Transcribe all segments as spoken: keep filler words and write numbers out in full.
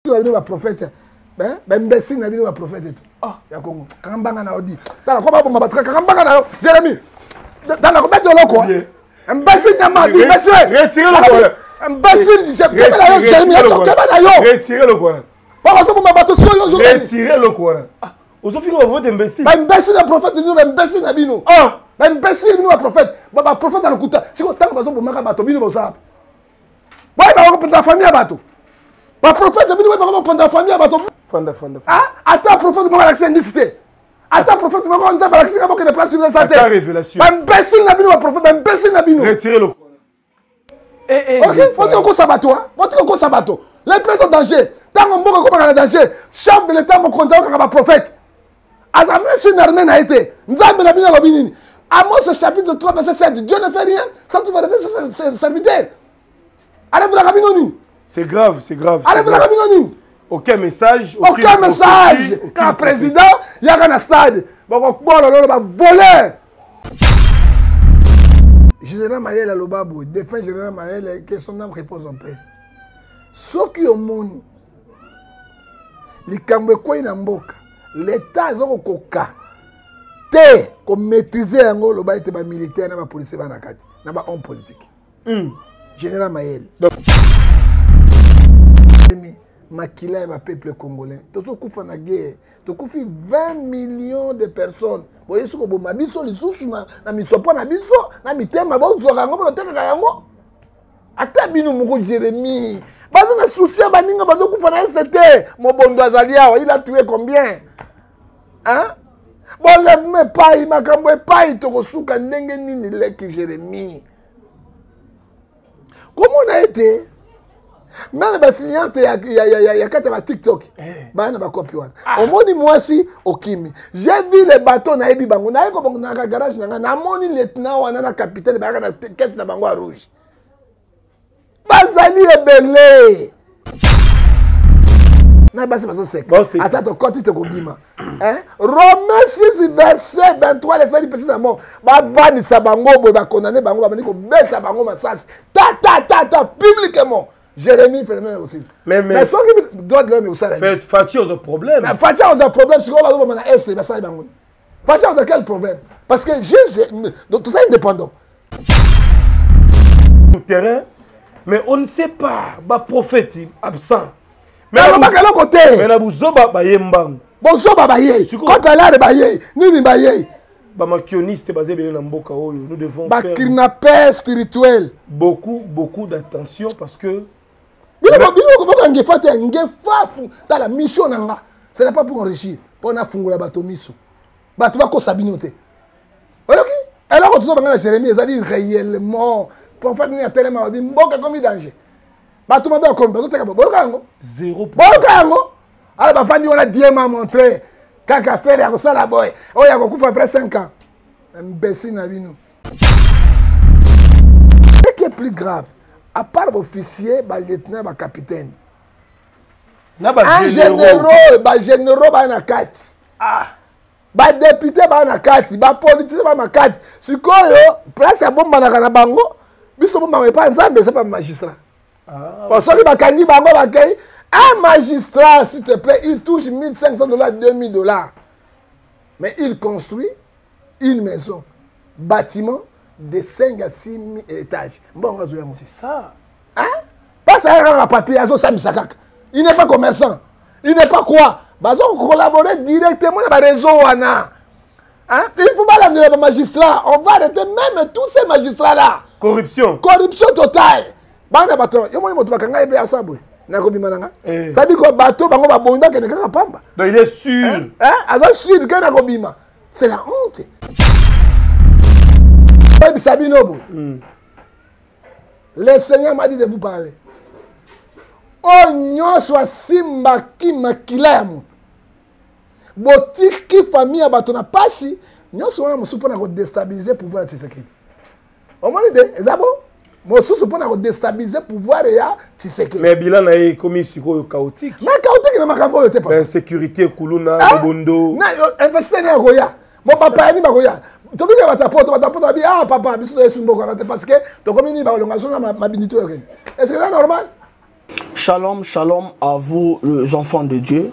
tu as prophète. Ben, ben, imbécile, n'a pas prophète et tout. Ah, il y a Congo. Quand on banga na odi. T'as la combat pour ma battre. Quand on banga na Jérémy. T'as la combat de l'eau quoi. Imbécile, n'a pas dit. Retirez le quoi. Imbécile, j'ai qu'est-ce que Jérémy a choqué d'ailleurs. Retirez le quoi. Pas parce que pour ma battre sur yo. Retirez le quoi. Ah, aux autres filles on va imbécile. Ben imbécile, le prophète nous, ben imbécile na bino. Ah, ben imbécile nous, le prophète. Bah bah prophète dans le couta. Si on tant que pour ma battre bino bon ça. Ouais, bah on prend ta famille à bateau. Bah prophète bino bah on prend ta famille à bateau. Fanda, fanda. Ah, attends, prophète, moi, l'accès indicité. Attends, prophète, moi, on dit que l'accès, comment que des places sur la santé. Attends, révélation. Ben, imbécile, Nabino, prophète, ben, imbécile, Nabino. Retirez-le. Eh, eh. Ok, faut dire qu'on s'abatte, hein. Faut dire qu'on s'abatte. Les personnes en danger. Tant qu'on peut comment en danger. Chef de l'État, mon content, comme un prophète. Azamé, sur une armée, n'a été. Nous avons bien la Lobinini. Amos, ce chapitre trois, verset sept. Dieu ne fait rien sans tu vas devenir serviteur. Allez, vous la cabinonine. C'est grave, c'est grave. Allez, vous la cabinonine. Aucun message. Aucun message. Quand le président, il y a un stade. Bon, on va voler. Général Mayel Alobabo, défunt Général Mayel, que son âme repose en paix. Ce qui est au monde, les Kambekoué Namboka, l'État est au coca. Té, comme maîtriser un gros, le bas était militaire, n'a pas policier, n'a pas homme politique. Général Mayel. Makila et peuple congolais. Tout ce qu'on fait la guerre, tout ce fait vingt millions de personnes. Vous voyez ce que vous avez dit, les souches, na misopo na biso, na mitema ba uzoka ngo ba teka yango. Ata bino moko Jérémy. Baza na souci ba ninga bazo kufa na S T T. Mobondo azalia, il a tué combien? Hein? Bon lève me pas, makambo pas to kosuka ndenge nini leki Jérémy. Comment on a été? Même les clients, il y a quatre TikTok. Il y a des copies. Au moins, moi aussi, au Kimi. J'ai vu les bateaux dans les bango. Dans le garage, il y a un lieutenant ou un capitaine qui a une caisse de bango rouge. Bazali est belé. Non, c'est pas ça. Attends, ton compte, tu te combien? Romains six, verset vingt-trois, les saints du péché de la mort. Va vanner sa bango, va condamner bango, va venir qu'on bête sa bango, ma sas. Ta, ta, ta, ta, publiquement. Jérémy fait le même aussi. Mais mais ce qui doit de l'homme aussi. Fatia a un problème. Fatia a un problème. Si on va dans l'Est, il va s'en aller. Fatia a quel problème? Parce que juste, tout ça est indépendant. Tout terrain, mais on ne sait pas. Bah prophète absent. Mais on va quel côté? Mais na buzoba ba yembang. Bonjour babaye. Quand elle a babaye, ni ni babaye. Bah makioniste basé bien na mboka oyo. Nous devons faire. Bah kidnappeur spirituel. Beaucoup beaucoup d'attention parce que ce n'est pas pour enrichir. Pour faire un bateau miso. Bateau va qu'on s'abinoter. Ok? Et là, quand tu vas Jérémy, ça dit réellement. Pour faire un tellement de comme il danger. Bateau m'a bien comme bateau. Zéro. Alors, ma famille, on a Dieu m'a montré. Quand il a fait ça la boy. Oh, il y a beaucoup après cinq ans. Imbécile, Nabino. Ce qui est plus grave. À part l'officier, le lieutenant, le capitaine. Un général, un général, il y a quatre. Un député, il y a quatre. Un politicien, il y a quatre. Si vous avez place à bombe, il y a bango. Si vous n'avez pas un ce n'est pas un magistrat. Parce que un magistrat, s'il te plaît, il touche mille cinq cents dollars, deux mille dollars. Mais il construit une maison, bâtiment, de cinq à six étages. Bon, c'est ça. Hein? Pas ça, un papier, il n'est pas commerçant. Il n'est pas quoi? Ils ont collaboré directement dans le réseau. Hein? Il ne faut pas l'amener les magistrats. On va arrêter même tous ces magistrats-là. Corruption. Corruption totale. Banda patron, yo moni moto bakanga ebe asabwe. Na ko bimananga. Ça dit quoi bateau bango ba bonda ke nekaka pamba. Donc il est sûr. Hein? Aza sûr que na ko bima. C'est la honte. Le Seigneur m'a dit de vous parler. Oh, nyon soit simba ki makila. Boti ki famille abatona pasi. Nyon soit na musupo na ko déstabiliser pouvoir de Tshisekedi. Au moins de ezabo. Mosusu pour na ko déstabiliser pouvoir ya Tshisekedi. Mais bilan na e commis siko chaotique. Mais chaotique na makambo yote pa. Insécurité kuluna bondo. Na investir na koya. Mon papa ni ba koya. Tu peux dire à ta pote, ah papa, parce que tu as une bonne parce que tu as commis une bonne est-ce que c'est normal? Shalom, shalom à vous les enfants de Dieu.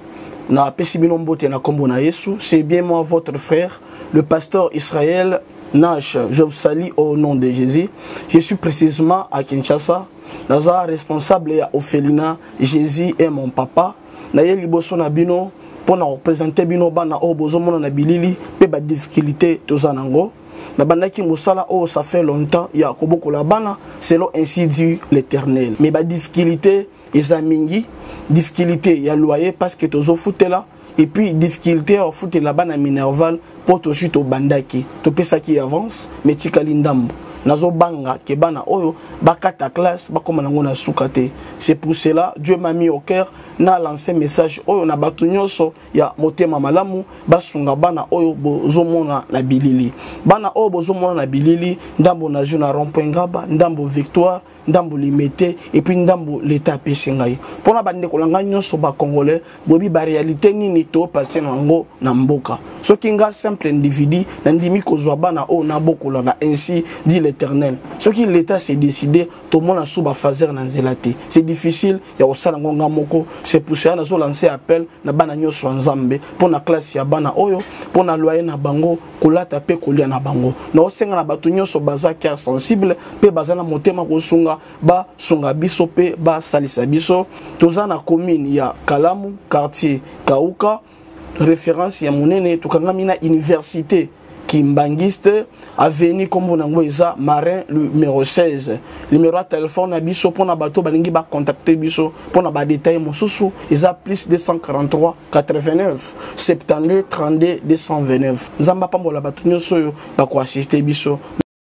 C'est bien moi votre frère, le pasteur Israël Nash. Je vous salue au nom de Jésus. Je suis précisément à Kinshasa. Naza responsable à Ophelina. Jésus est mon papa. Naye liboso na bino pour nous représenter bino bana o bozomo na bilili pe ba difficulté tozanango. Na bandaki musala oh ça fait longtemps ya koboko la bana selon ainsi dit l'Éternel. Mais ba difficulté ezamingi difficulté ya loyer parce que tozo foutela et puis difficulté au foot la bana minerval pour to chute au bandaki to pesa qui avance mais tikali ndambo nazo banga ke bana oyo bakata classe bakoma nango na sukate. C'est pour cela Dieu m'a mis au cœur na lancé message oyo na batu nyonso ya motema malamu basunga bana oyo bozomona na bilili bana oyo bozomona na bilili ndambo na juna rond-point ngaba ndambo victoire ndambo limité et puis ndambo l'état pesengai pona bande kolanga nyonso ba congolais bobi ba réalité nini to passer nango na mboka soki nga simple individu na ndimi kozwa bana o na bokola na ainsi dit l'Éternel soki l'état s'est décidé to mona suba fazer na nzelate c'est difficile ya osala ngonga moko. C'est pour ça nazo lancer appel na bana nyonso nzambe pona classe ya bana oyo pona loyer na bango kolata pe kolia na bango na osenga na batu nyonso baza cœur sensible pe bazana motema kosunga ba sunga biso pe ba salisa biso toza na commune ya Kalamu quartier Kauka référence ya monene tukanga mina université Kimbangiste avenue comme nango eza Marin numéro seize numéro de téléphone na biso pona bato balingi ba contacter biso pona ba détail mosusu eza plus deux cent quarante-trois quatre-vingt-neuf soixante-deux trente-deux deux cent vingt-neuf nzamba pambola bato nyonso yo ba ko assister biso.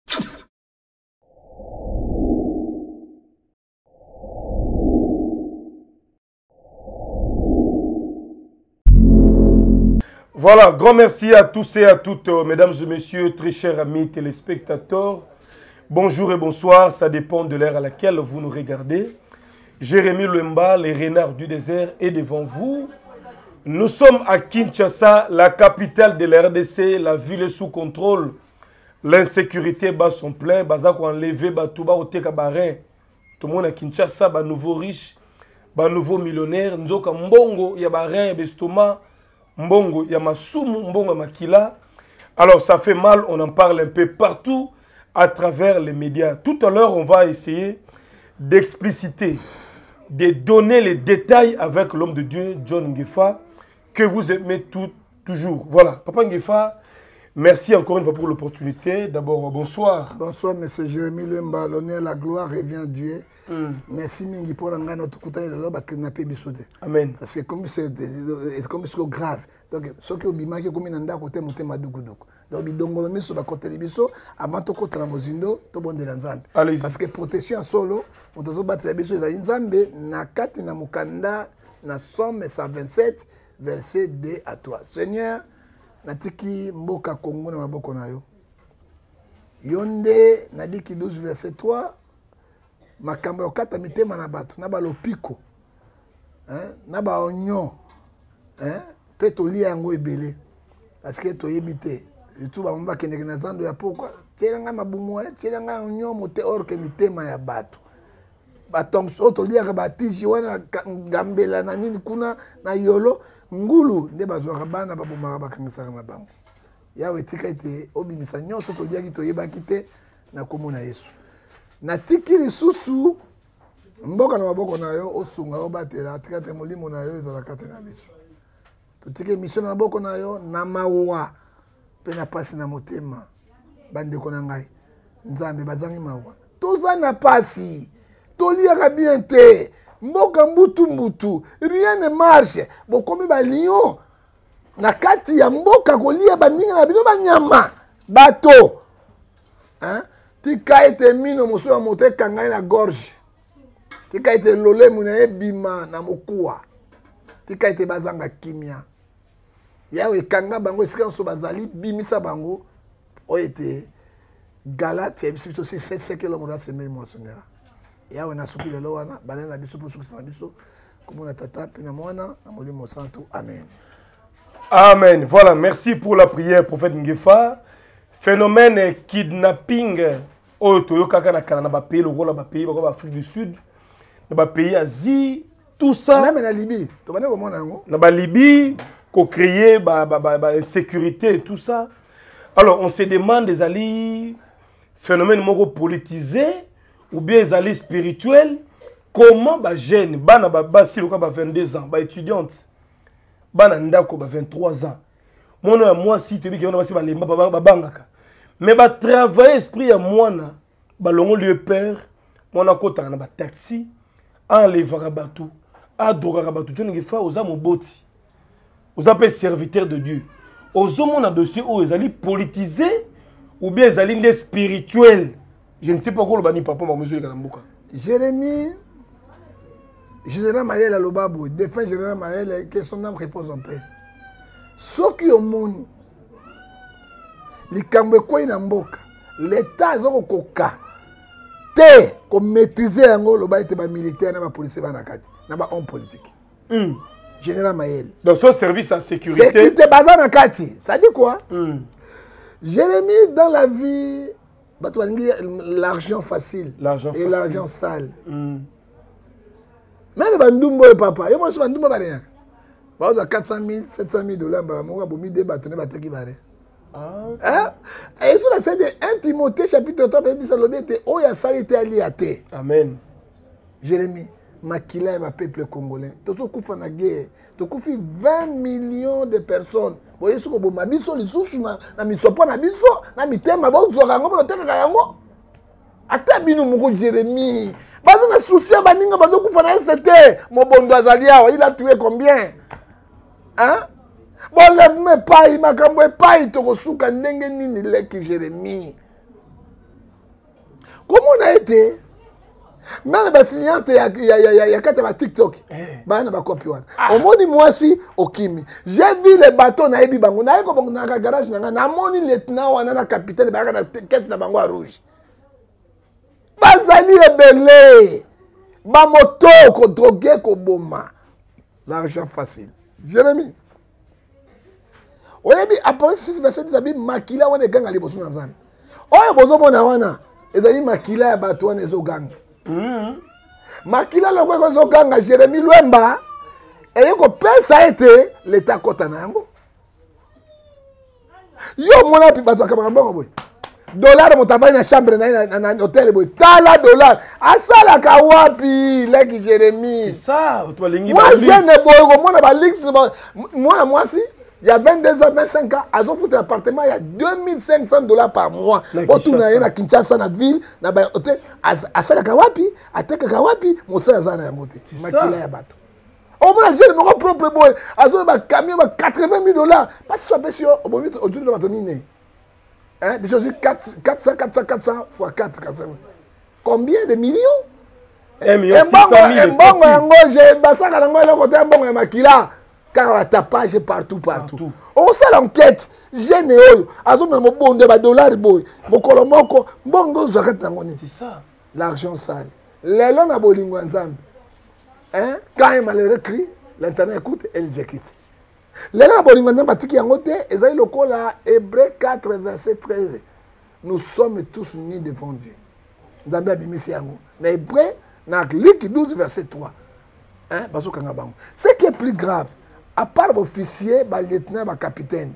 Voilà, grand merci à tous et à toutes, euh, mesdames et messieurs, très chers amis téléspectateurs. Bonjour et bonsoir, ça dépend de l'heure à laquelle vous nous regardez. Jérémy Lemba, les renards du désert, est devant vous. Nous sommes à Kinshasa, la capitale de la R D C, la ville est sous contrôle. L'insécurité bat son plein, Bazak enlevé, Batouba au Tekabarin. Tout le monde à Kinshasa, bah nouveau riche, bah nouveau millionnaire, Nzoka Mbongo, Yabarin, Bestoma. Mbongo, Yamasumu, Mbongo Makila. Alors ça fait mal, on en parle un peu partout à travers les médias. Tout à l'heure, on va essayer d'expliciter, de donner les détails avec l'homme de Dieu, John Ngefa, que vous aimez tout, toujours. Voilà, Papa Ngefa, merci encore une fois pour l'opportunité. D'abord, bonsoir. Bonsoir, monsieur Jérémy Lemba. L'honneur, la gloire revient à Dieu. Mm. Merci Mingi pour l'engager notre côté de l'homme qui n'a pas bisouté. Amen. Parce que comme c'est comme c'est grave. Donc ce qui est bimaki comme il n'a côté monter madougoudouk. Donc bidongolo mais sur la côté de biso avant de côté la mozindo to bon de l'ensemble. Parce que protection solo on doit se battre la biso les nzambe na kati na mukanda na Somme cent vingt-sept verset deux à trois. Seigneur natiki mboka Kongo na maboko na yo. Yonde nadiki douze verset trois. Makambo yokata mitema na bato na balopiko hein na ba onyo hein pe to lia yango ebele parce que to yebite tout ba mba kende na zando ya poko tielanga mabumu tielanga onyo mote or ke mitema ya bato batom so to lia ka batiji wana gambela na nini kuna na yolo ngulu nde bazwa bana babuma bakangisa na bango yawe tika ite obimisa nyonso to lia ki to yebaki te na komona Yesu. Natiki lisusu mboka na maboko na yo osunga obatela tika te molimo na yo ezala kate na biso. Tutike mission na maboko na yo na mawa pe na pasi na motema bande ko na ngai nzambe bazangi mawa toza na pasi toliaka bien te mboka mbutu mbutu rien ne marche bokomi ba lion na kati ya mboka kolia bandinga na bino banyama bato hein. Tika ete mino moso ya mote kangai na gorge. Tika ete lole muna ebima na mokuwa. Tika ete bazanga kimia. Yawe kanga bango esika nso bazali bimisa bango. Oyete Galate ebiso si sept kilomètres semaine moisonnera. Yawe na suki lelo wana bana na biso posuki na biso komona tata pina mwana na molimo santo. Amen. Amen. Voilà, merci pour la prière prophète Ngefa. Phénomène kidnapping au Toyo Kaka na Canada, pays, le rôle de pays, Afrique du Sud, le pays Asie, tout ça. Même en Libye. Tu connais comment on a Libye, qu'on créait la sécurité et tout ça. Alors, on se demande des alliés phénomènes moraux politisés ou bien des alliés spirituels. Comment les jeunes, si le cas vingt-deux ans, les étudiantes, les vingt-trois ans, moi, si tu dis que je vais mais bah travailler esprit à moi na bah longo lieu père moi na kota na ba taxi enlever bateau a droga bateau tu ne fais aux âmes boti aux appels serviteurs de Dieu aux hommes on a dossier où ils allaient politiser ou bien ils allaient des spirituels je ne sais pas quoi le bani papa ma monsieur Kanambuka Jérémie général Maël Alobabo défunt général Maël que son âme repose en paix ceux qui ont moni likambo ekoyi na mboka l'état aza kokoka te komaîtrise yango loba ete bamilitaire na bapolisier bana kati na bahomme politique mm. Général Maël donc son service à sécurité sécurité baza na kati ça dit quoi mm. Jérémie dans la vie bato balingi l'argent facile l'argent et l'argent sale mm. Même bandumbo et papa yo moso bandumbo baleyaka baoza quatre cent mille sept cent mille dollars mbala moko bomi de bato ne bateki bare. Ah. Hein? Et sur la scène de un Timothée chapitre trois verset dix ça l'objet était oh ya salité aliate. Amen. Jérémie makila ya peuple congolais. Tozo kufa na guerre. To kufi vingt millions de personnes. Boye soko bo mabiso lisusu na na misopo na biso na mitema bo zoka ngo bo teka yango. Ata binu moko Jérémie. Baza na souci baninga bazo kufa na S T mobondo azali awa il a tué combien? Hein? Bon, lève-moi pas, il m'a cambré pas, il te reçoit quand n'engue ni leki Jérémie. Comment on a été? Même les clients, il y a il y a il y a quatre à TikTok. Bah on a pas copié. Au moins moi si au Kimi. J'ai vu les bateaux na ebi bango. Na eko bango na garage na na moni lieutenant wana na capitaine ba na caisse na bango rouge. Bazali ebele. Ba moto ko droguer ko boma. L'argent facile. Jérémie. Oyebi après six verset dix abi makila wana ganga liboso na nzambe. Oyo bozo mona wana ezali makila ya bato wana ezo ganga. Mhm. Makila lokwe ezo ganga Jérémie Lwemba eyeko pesa ete l'état kota na yango. Yo mona pi bato akaba mbongo boy. Dollar mo travaille na chambre na na hôtel boy. Tala dollar asala ka wapi leki Jérémie. C'est ça, toi lingi. Moi je ne boy mona ba links moi moi si il y a vingt-deux ans, vingt-cinq ans, ils ont foutu l'appartement, il y a deux mille cinq cents dollars par mois. Quand tu es à Kinshasa, dans la ville, dans l'hôtel, à Salakawapi, à Tekakawapi, mon frère est à monter. C'est ça. Au moins, j'ai mon propre boy. Ils ont un camion à quatre-vingt mille dollars. Parce que c'est sûr, au moment où tu vas te miner. Hein, des choses quatre cents, quatre cents, quatre cents fois quatre. Combien de millions? un million six cent mille. Un bon, un bon, j'ai bassé à l'angle, un bon, un maquila. Car on a tapage partout, partout. partout. On sait l'enquête. J'ai né, azo na bon de dollars boy. Mon kolomoko, bongo zakat ngoni. C'est ça. L'argent sale. Les lois na bolingo ensemble. Hein? Quand il m'a écrit, l'internet écoute et il quitte. Les lois na bolingo ensemble batiki yangote, ezali lokola Hébreux quatre verset treize. Nous sommes tous unis devant Dieu. Nzambe abimisi yango. Na Hébreux na Luc douze verset trois. Hein? Bazo kanga bango. Ce qui est plus grave, à part l'officier, le lieutenant, le capitaine.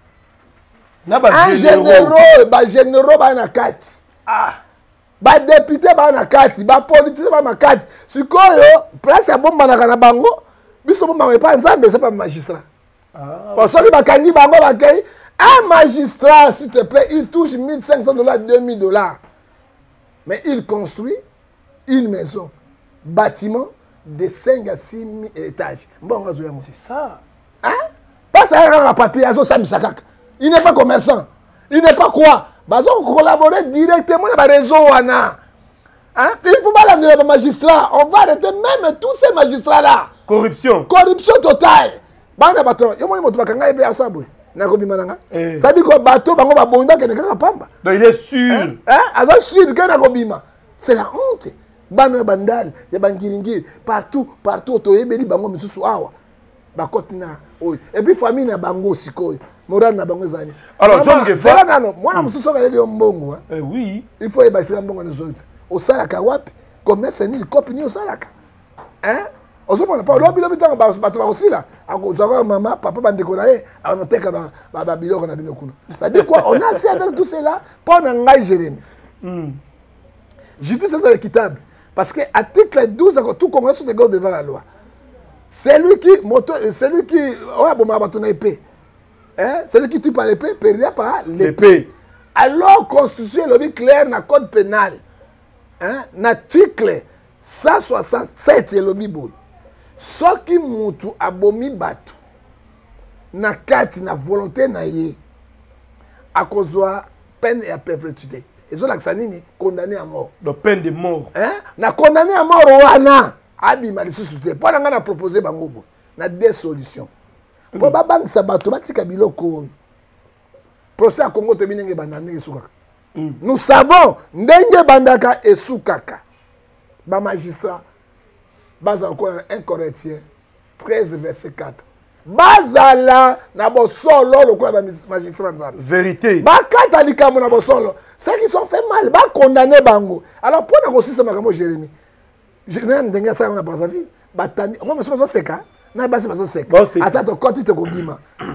Un généraux, les généraux, ils sont quatre. Les députés, ils sont quatre. Les politiciens, ils sont quatre. Si vous avez place à bombe na bango, puisque vous n'avez pas ensemble, ce n'est pas un magistrat. Parce que un magistrat, s'il te plaît, il touche mille cinq cents dollars, deux mille dollars. Mais il construit une maison, bâtiment, de cinq à six étages. Bon, c'est ça. Hein? Pas ça, il a un papier, il n'est pas commerçant. Il n'est pas quoi? Ils ont collaboré directement dans le réseau. Hein? Il ne faut pas l'amener le magistrat. On va arrêter même tous ces magistrats-là. Corruption. Corruption totale. Bana bateau. Yo moni moto bakanga ebe asabu. Na ko bimananga. Ça dit que bateau bango ba bonda ke nekaka pamba. Donc il est sûr. Hein? Aza sûr que na ko bima. C'est la honte. Bano bandal, ya bangiringi partout, partout to yebeli bango misusu awa. Bakoti na oy. Et puis famille na bango sikoy. Moral na bango zani. Alors John Gefa. Voilà nano, mwana mususu ka yeli mbongo hein. Eh oui. Il faut ebasira mbongo na zote. Osala ka wapi? Commerce ni kopi ni osala ka. Hein? ozomona pa lobi lobi ntango bato bakosila akozwaka mama papa bandeko na ye anoteka babiloko na bino kuna c'est-à-dire quoi on a assez avec tout cela mpo na ngai Jérémie justice est équitable parce que article douze tout Congolais sont égaux devant la loi celui qui moto celui qui oya bomaka bato na épée hein celui qui tue par l'épée périra par l'épée alors constitution elobi clair na code pénal hein na article cent soixante-sept elobi boy soki mutu abomi bato na kati na volonté na ye akozwa peine ya perpétuité ezolakisa nini condamné à mort donc peine de mort hein na condamné à mort wana abima lisusu te mpo na ngai na proposé bango boy na deux solutions mpo babangisa bato batika biloko oyo procès ya Congo toyebi ndenge ebanda ndenge esukaka nous savons ndenge ebandaka esukaka bamagistrat bazala kola un Corinthiens treize verset quatre bazala na bosolo lokola bamagistrat nzambe vérité bakata likambo na bosolo ceux qui sont fait mal bakondamne bango alors mpo na kosisa makambo Jérémie ndenge asala na Brazzaville batandi ngo maso bazoseka na basi bazoseka ata tokoti tokobima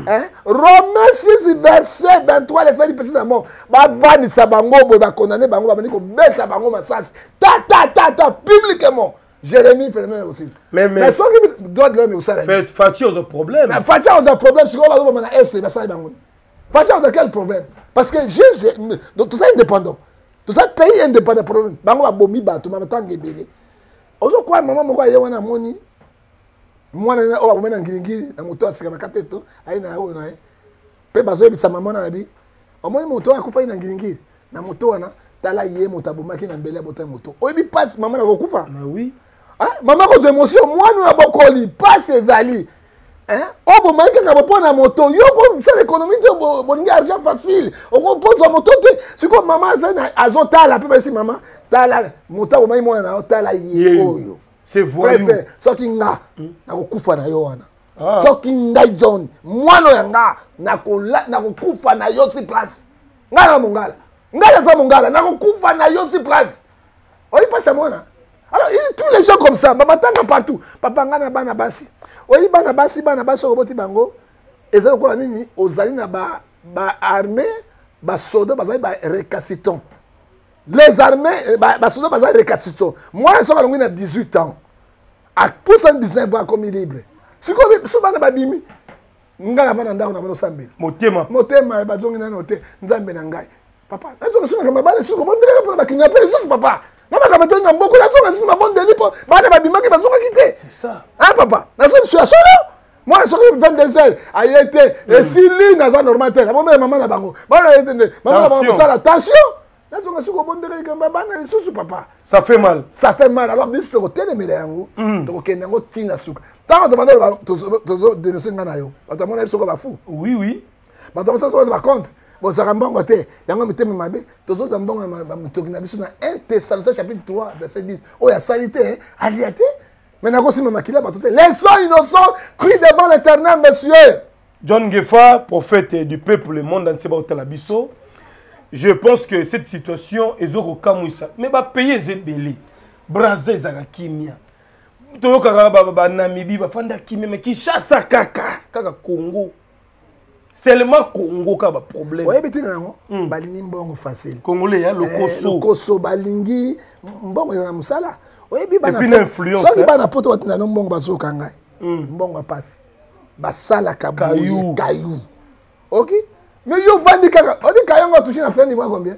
Romains six verset vingt-trois lesali pesi na mort bavandisa bango boye bakondamne bango babandi kobeta bango masasi ta ta ta ta publiquement Jérémie phénomène aussi. Mais mais ce qui doit de l'homme aussi. Fait Fatia a un problème. Fatia a un problème parce qu'on va dans est, mais ça est Fatia a quel problème? Parce que juste donc tout ça indépendant. Tout ça pays indépendant problème. Bango a bomi bato ma tanga belé. Ozo quoi maman moko ye wana moni. Mwana na o ba na ngilingili na moto asika makateto aina yo na e. Pe bazo bisa maman na bi. Omoni moto akufa ina ngilingili na moto wana tala ye moto abomaki na mbele abota moto. Oyebi passe maman na kokufa. Mais oui. Ah, maman ko émotion moi nous a bokoli pas ses alliés hein o bo manque ka bo na moto yo ko ça l'économie de boninga argent facile on compose sa moto te si ko maman ça azota la pe si maman tala moto bo mai moi na tala ye oyo c'est voyou so ki nga na ko kufa na yo wana so ki nga John moi no yanga na ko na ko kufa na yo si place nga na mongala nga na sa mongala na ko kufa na yo si place oyi pas ça mona. Alors, il tous les gens comme ça, babatanga partout. Papa ngana bana basi. Oyi bana basi bana basi oboti bango. Ezalo ko nini ozali na ba ba armée, ba soldats bazali ba récalcitrants. Les armées ba soldats bazali récalcitrants. Moi je suis à dix-huit ans. À pour cent dix-neuf ans comme libre. Si ko so bana ba bimi. Ngana bana ndako na bano sambeli. Motema. Motema ba zongi na note nzambe na ngai. Papa, na zonga suna kama bana suko bondela pour ba kidnapper les autres papa. Maman quand on a beaucoup d'argent, on a bon délit pour bana babima qui bazonga quitter. C'est ça. Hein papa? Dans cette situation là, moi je suis vingt-deux heures, a été et si li na za normal tel. Maman maman na bango. Bana été maman na bango ça attention. Là on a suko bon délit kamba bana les sous papa. Ça fait mal. Ça fait mal. Alors bis to tele mele yango. To kenda ngo tina suka. Tant on demande to to dénoncer ngana yo. Ata mona soko ba fou. Oui oui. Ba to ça ça ba compte. Bon, ça va mbongo te. Yango miteme mabe. Tozo za mbongo ma mutoki na biso na un Thessaloniciens chapitre trois verset dix. Oh ya salité, aliate. Mais na kosi makila ba tote. Les gens innocents crient devant l'Éternel, monsieur. John Gefa, prophète du peuple, le monde entier ba otala biso. Je pense que cette situation est au Kamouissa. Mais ba payer zebeli. Brazza za kimia. To ka ba ba Namibie ba fanda kimia mais qui chasse kaka, kaka Congo. Seulement Congo ka ba problème. Oui, biti nango balingi mbongo facile. Congolais ya lokoso. Lokoso balingi mbongo na musala. Oui, bi bana. Et puis l'influence. So ki bana poto batina no mbongo bazoka ngai. Mbongo passe. Basala kabu kayu. OK? Mais yo vandi kaka, on dit kayango touché na fin du mois combien?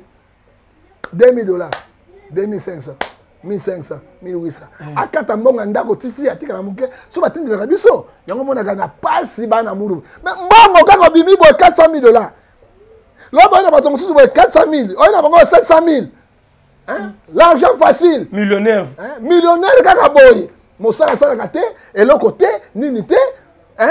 deux mille dollars. deux mille cinq cents. mille cinq cents, mille huit cents. Akata mbongo ndako titi atika na muke, so batindi na biso. Yango mona kana pasi bana muru. Mais mbongo kaka bimi bo quatre cent mille dollars. Là bana bato mususu bo quatre cent mille, on a bango sept cent mille. Hein? L'argent facile. Millionnaire. Hein? Millionnaire kaka boy. Mosala sala kate, elo côté, ninité, hein?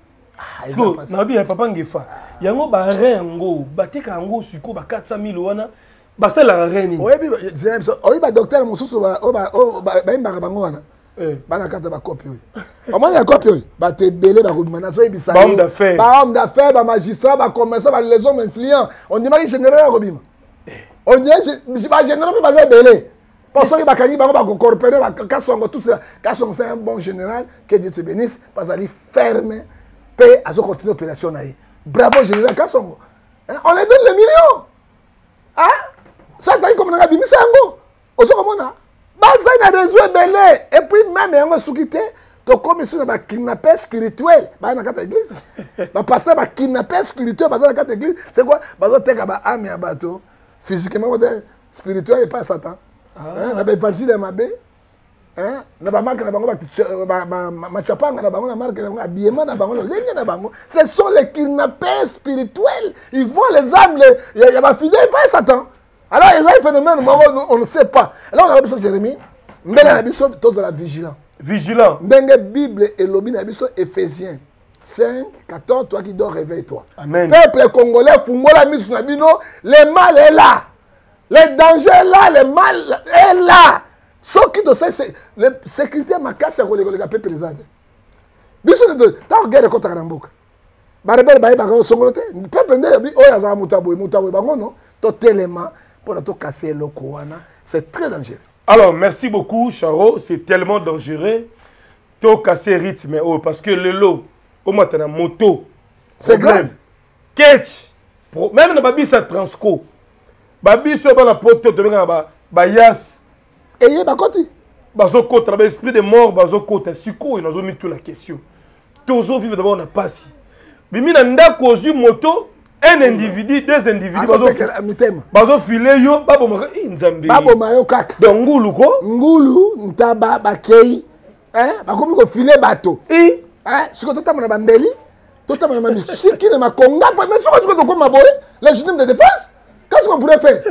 Ah, so, nabi ya papa ngefa. Yango ba rengo, bateka ngo suko ba quatre cent mille wana. Bah c'est la reine. Oui, oui, bah docteur Moussou, bah, bah, bah, bah, bah, bah, bah, na kata ba copie. Comment ya copie? Bah tu es belé, bah gouverneur, so ibisa. Bah homme d'affaires. Bah homme d'affaires, bah magistrat, bah commerçant, bah les hommes influents. On dit mal général Robim. On dit bah général pas belé. Pour ceux qui ont coopéré, Kassongo, c'est un bon général, que Dieu te bénisse, parce qu'il ferme, paix à ce continuer l'opération. Bravo, général Kassongo. On les donne les millions. Hein? Ça, tu as comme on a mis ça en haut. Au second, on a. Baza, il a réseau belé. Et puis, même, on a soukité. Donc, comme ils sont dans kidnappé spirituel, bah, dans la église. Bah, pasteur, bah, kidnappé spirituel, bah, dans la église. C'est quoi? Bah, on a bah, âme et bateau. Physiquement, spirituel et pas Satan. Hein? On a évangile à ma baie. Hein? On a marque, on a ma chapanga, on a marque, on a habillement, on a ce sont les kidnappés spirituels. Ils voient les âmes, il y a ma fidèle, pas Satan. Alors, il y a un phénomène, on ne sait pas. Alors, on a besoin de Jérémie, mais on a besoin de la vigilance. Vigilant. Dans la Bible et l'obin, on a besoin Éphésiens cinq, quatorze, toi qui dors, réveille-toi. Amen. Peuple congolais, Fungola, Misnabino, le mal est là. Le danger est là, le mal est là. Ce qui te sait, la sécurité ma casse, c'est le peuple les âges. Biso de ta guerre contre Ramboka. Barabel baï bago songolote. Peuple ne bi oya za mutaboy mutaboy bango non. Totalement pour la to casser le koana, c'est très dangereux. Alors merci beaucoup Charo, c'est tellement dangereux. To casser rythme oh parce que le lot au moins t'as moto. C'est grave. Catch. Même na babi ça transco. Babi so ba na poto to benga ba ba yas. Et il y a côté. Bazo côté l'esprit de mort bazo côté siko ils nous ont mis toute la question. Toujours vivre d'abord on n'a pas si. Bimi na ndako zu moto un individu deux individus bazo bazo filer yo babo maka nzambe. Babo mayo kaka. Donc ngulu ko ngulu ntaba bakei hein bakomi ko filer bato. Eh hein siko totama na bambeli totama na mami siki na makonga mais siko siko ko maboye légitime de défense. Qu'est-ce qu'on pourrait faire?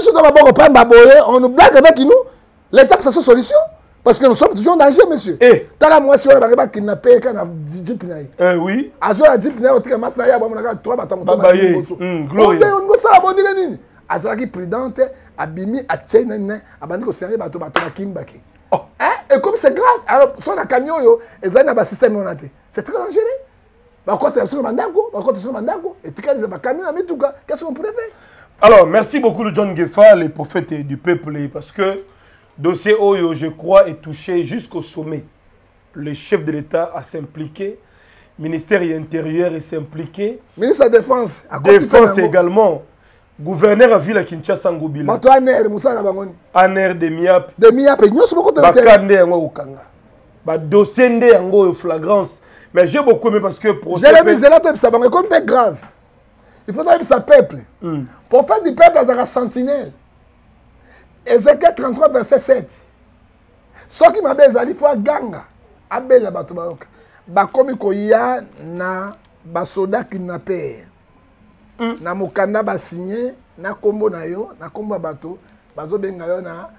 On nous blague avec nous. L'étape, c'est sa solution. Parce que nous sommes toujours en danger, monsieur. Eh. T'as la moitié, on va kidnapper quand on a dit pinaï. Eh oui. Azo a dit pinaï, on a masse naïa, on a trois bâtons. Babaye. Gloria. On a ça la bonne nini. Azo qui prudente, abimi, a tchaïne, abandi ko séré bateau bateau na kimbaki. Oh. Hein? Et comme c'est grave, alors son a camion yo, et ça n'a pas système monté. C'est très dangereux. Par contre, c'est sur le mandako, par contre, c'est sur le mandako. Et tu as des camions à Mitouka. Qu'est-ce qu'on pourrait faire? Alors, merci beaucoup de John Gefa, le prophète du peuple, parce que dossier Oyo, je crois, est touché jusqu'au sommet. Le chef de l'État a s'impliqué, le ministère intérieur est s'impliqué. Ministre de la Défense. Défense également. Gouverneur à ville à Kinshasa Ngobila. Bato Aner, Moussa Nabangoni. Aner de Miap. De Miap, nous sommes contents. Bakande Yango Ukanga. Ba dossier Yango flagrance. Mais j'ai beaucoup aimé parce que procès. Jérémie Zélato, ça va comme c'est grave. Il faudrait que ça peuple. Mm. Pour faire du peuple, il y a un sentinelle. Ézéchiel trente-trois, verset sept. Ce qui m'a dit, il faut ganga. Abel la bato baoka. Bakomi koya na basoda kidnappé. Na mukanda ba signé na kombo na yo, na kombo bato, bazo benga yo na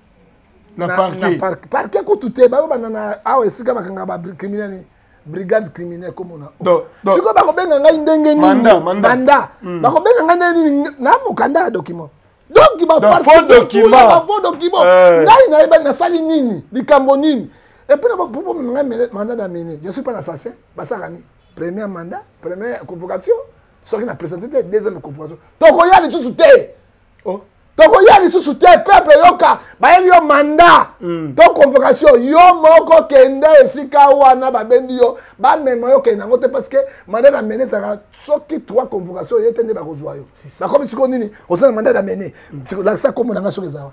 na parquet. Na parquet ko tuté ba ba na awa esika bakanga ba criminel. Brigade criminelle comme on a. Donc, donc. Si vous avez un indengé mandat, mandat. Mandat. Vous avez un candidat document. Donc il va faire faux document. Un faux document. Ngai na eba na sali nini, di kambo nini. Et puis pour me mandat d'amener. Je suis pas un assassin. Basarani. Premier mandat, première convocation. Ce qui n'a présenté deuxième convocation. Donc il y a des sous terre. Oh. Donc il y a des sous terre peuple yoka. Ba yo mandat. Donc convocation yo moko kende esika wana ba bendi yo ba mema yo kende ngote parce que mandat d'amener ça soki trois convocations yetende ba kozwa yo. Ça comme tu connais au sein mandat d'amener. Là ça comme on a sur les awa.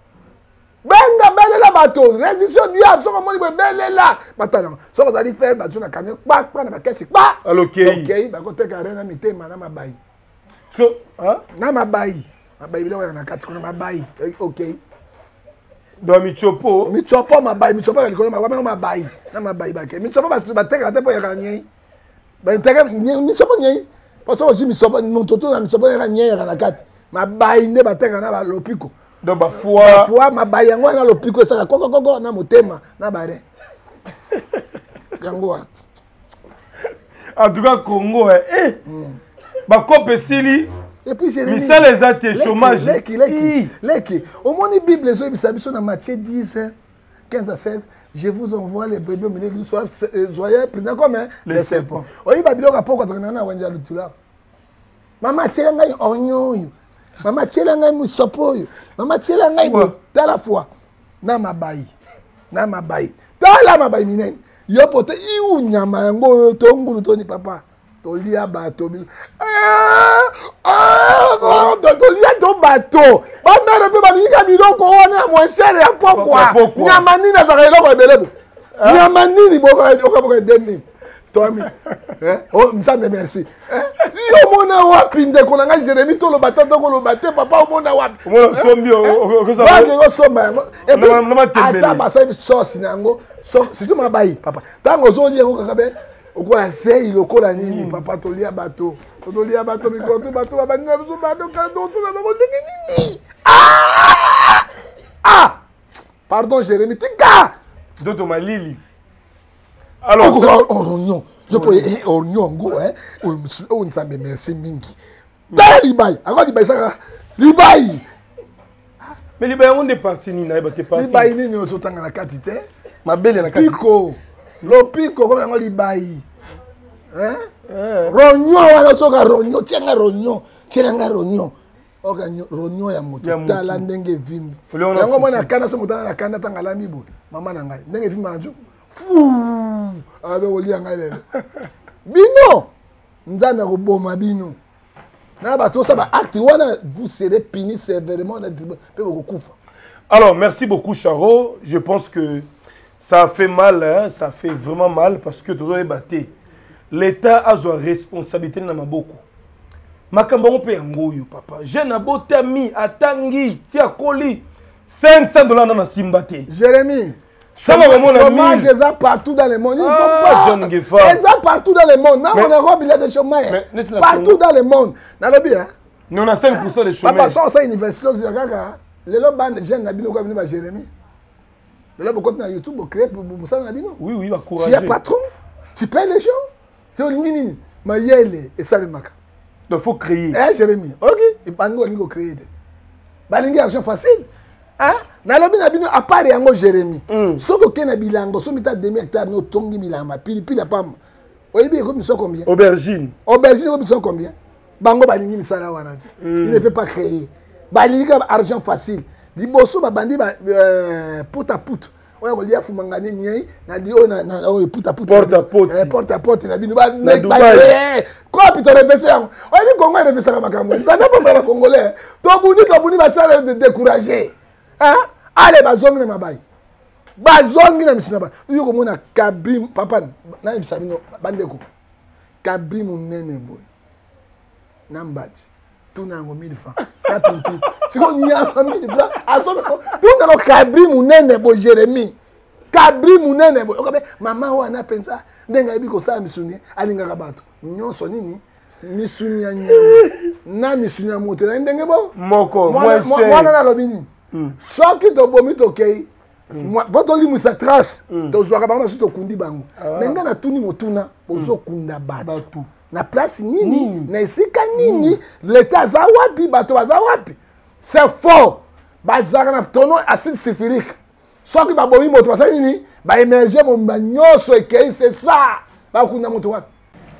Benga belela bato, résistance diable, so comme on belela. Batana. So vous allez faire bato na camion, pa pa na baketi, pa. OK. OK, ba kote ka rena mitema na mabai. Parce que hein? Na mabai. Mabai bila wana kati kuna mabai. OK. Dans Michopo, Michopo mabai, Michopo alikona mabai mabai. Na mabai bake. Michopo ba bateka tepo ya kanyei. Ba inteka Michopo nyei. Parce que Michopo non toto na Michopo ya nyei ya kati. Mabai ne bateka na ba lopiko. Donc ba foi, ba foi mabai yango na lopiko saka koko koko na motema na bare. Yango. En tout cas Congo eh. Ba kope sili. Et puis j'ai mis ça les athées chômage. Leki, leki, leki. Au moins les Bibles, les hommes, dans Matthieu dix, quinze à seize, je vous envoie les brebis au milieu du soir, soyez prudents comme les serpents. Oui, Babylone a pas quand on a un wanja l'outil là. Maman, tu as un oignon. Maman tiela ngai musopoyo. Maman tiela ngai tala fois. Na mabai. Na mabai. Tala mabai minen. Yo pote iu nyama yango to ngulu to ni papa. To lia bato. Ah! Ah! To lia to bato. Ba mere pe ba linga biloko wana moins cher ya pokwa. Nyama nini na zaka eloko ebelebo. Nyama nini boko okaboka demi. Toi, hein? Oh, Mzambe, merci. Yo mona wapi ndeko na ngai Jérémie to lo batata ko lo batte papa o mona wapi. Mona sombi o ko ça. Ba ke somba. Et puis ata ba sa sauce nango, c'est tout ma bayi papa. Tango zo li ngo kakabe, o ko la sei lo ko la nini papa to lia bato. To lia bato mi ko to bato ba nina so bato ka do so ba ko nini. Ah! Ah! Pardon Jérémie, tika. Doto malili. Alors, oignon, je peux oignon go hein. On Nzambe merci mingi. Tala libai, encore libai ça libai. Mais libai on est parti ni na ba te parti. Libai ni no tanga na katite. Ma belle na katite. Pico. Lo pico comme ngo libai. Hein? Rognon wana soka rognon, tianga rognon, tianga rognon. Oka rognon ya moto. Tala ndenge vimbi. Yango mwana kana so mutana na kana tanga la mibo. Mama na ngai. Ndenge vimbi anjo. Avec Olia Ngalele. Bino, nous avons un bino. Vous serez puni sévèrement. Alors, merci beaucoup, Charo. Je pense que ça fait mal, hein? Ça fait vraiment mal parce que vous avez battu. L'État a une responsabilité dans beaucoup. Makambon pe ngoyo papa. Jeune abo tami atangi tia koli cinq cents dollars dans la simbate. Jérémie. Chômage, ils sont partout dans le monde. Il ne faut pas. Ils sont partout dans le monde. Même en Europe, il y a des chômeurs. Partout dans le monde. Nous on a cinq pour cent de chômeurs. Papa, ça, c'est une université. Les gens qui sont venus à Jérémie. Les gens qui sont sur YouTube, ils créent pour ça. Oui, oui, il va courager. Tu es patron, tu payes les gens. Tu es nini. Mais il y a les salmaka. Donc il faut créer. Eh, Jérémie. Ok, il faut créer. Il y a argent facile. Hein? Nalobi na bino à part yango Jérémie. Soko ke na bilango, so mita demi hectare no tongi milamba, pili pili pam. Oyebi ko miso combien? Aubergine. Aubergine ko miso combien? Bango balingi misala wana. Il ne fait pas créer. Balingi ka argent facile. Liboso ba bandi ba porte à porte. Oya ko lia fumangani nyai na dio na na o porte à porte. Porte à porte. Eh porte à porte na bino ba na Dubaï. Ko pito reverser yango. Oyebi Congo reverser ka makambo. Ça n'a pas mal congolais. To buni to buni ba sala de décourager. Hein? Allez, bazongi na mabai. Bazongi na misina ba. Uyo ko mona kabim papa na ibisabino bandeko. Kabim nene boy. Nambaji. Tuna ngo mille francs. Na pipi. Siko nyama mille francs. Azono tuna no kabim nene boy Jérémie. Kabim nene boy. Okabe mama wana pensa ndenga ibiko sa misuni alinga kabato. Nyonso nini? Misuni ya nyama. Na misuni ya moto. Ndenge bo? Moko. Mwana na lobini. Soki to bomi to kei poto limu sa trace to zwaka bango na suto kundi bango menga na tuni motuna ozo kunda bato na place nini na esika nini l'état za wapi bato baza wapi c'est fort bazaka na tono acide sulfurique soki ba bomi moto basa nini ba émerger mo banyoso ekei c'est ça ba kunda moto wapi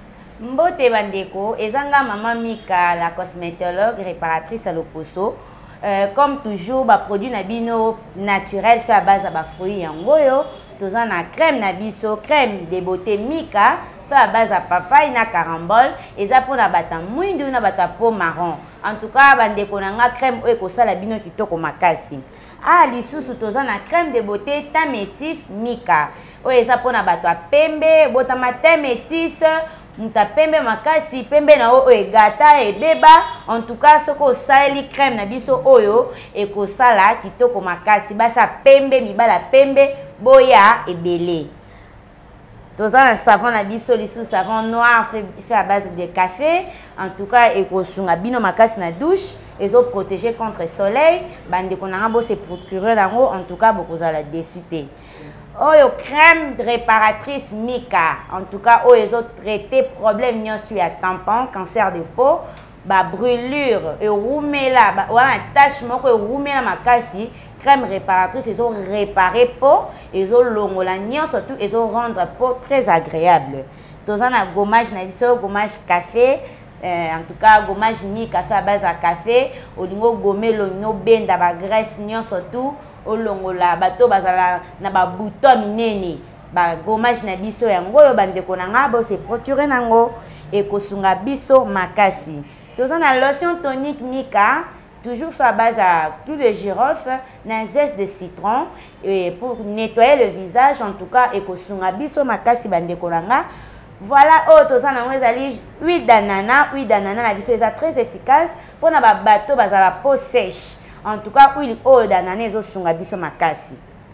Mbote bandeko ezanga mama Mika la cosmétologue réparatrice à l'Oposo. Euh, comme toujours, bah, produit nabino naturel fait à base de fruits yangoyo. Tous en a crème nabiso, crème de beauté Mika fait à base de papaye na carambole. Et ça pour na bata mwindu na bata peau marron. En tout cas, bande konanga crème eko sala bino kitoko makasi. Ah, lisusu tous en a crème de beauté teint métis Mika. Oye ça pour na bata pembe, botama teint métis. Muta pembe makasi pembe na o egata ebeba en tout cas soko sali crème na biso oyo eko sala kitoko makasi basa pembe mibala pembe boya ebele toza un savon na biso lisu savon noir fait, fait à base de café en tout cas eko sunga bino makasi na douche ezo protéger contre le soleil bande konanga bo se procurer dango en tout cas bokozala désuté. Oyo crème réparatrice Mika. En tout cas, oyo ils ont traité problème nyosu à tampon, cancer de peau, ba brûlure, et roumela, ba wala tache moko et roumela makasi, crème réparatrice, ils ont réparé peau, ils ont longola nyon surtout ils ont rendre peau très agréable. Tozana gommage na biso, gommage café, Euh, en tout cas, gommage ni café à base à café, au lingo gommé l'oignon benda ba graisse nyon surtout, au longo la bateau bazala na ba bouton minene, ba gommage na biso yango yo bande konanga bo se procurer nango et kosunga biso makasi. Tozan na lotion tonique Mika, toujours fait à base à clou de girofle, na zeste de citron et pour nettoyer le visage en tout cas et kosunga biso makasi bande konanga. Voilà, oh, tous les huile d'ananas, huile d'ananas, la biso est très efficace pour na bateau baza la peau sèche. En tout cas, huile oh d'ananas zo sunga biso makasi.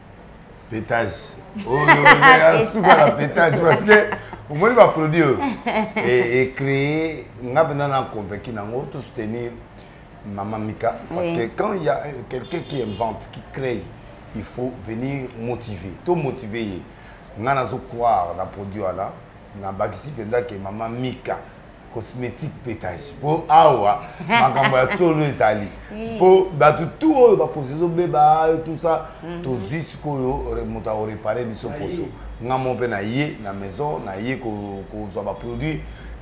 Pétage. Oh, mais souvent la pétage parce que au moins va produire et, et créer, on a besoin convaincu nango tout soutenir Maman Mika parce oui. que quand il y a quelqu'un qui invente, qui crée, il faut venir motiver, tout motiver. On a zo croire dans produit là. Na bakisi penda que Maman Mika cosmétique pétage pour awa makambo ya solo ezali pour batu tout oyo ba poser zo beba tout ça to juste koyo remonta o réparer biso poso ngamo pe na ye na maison na ye ko ko zo ba produit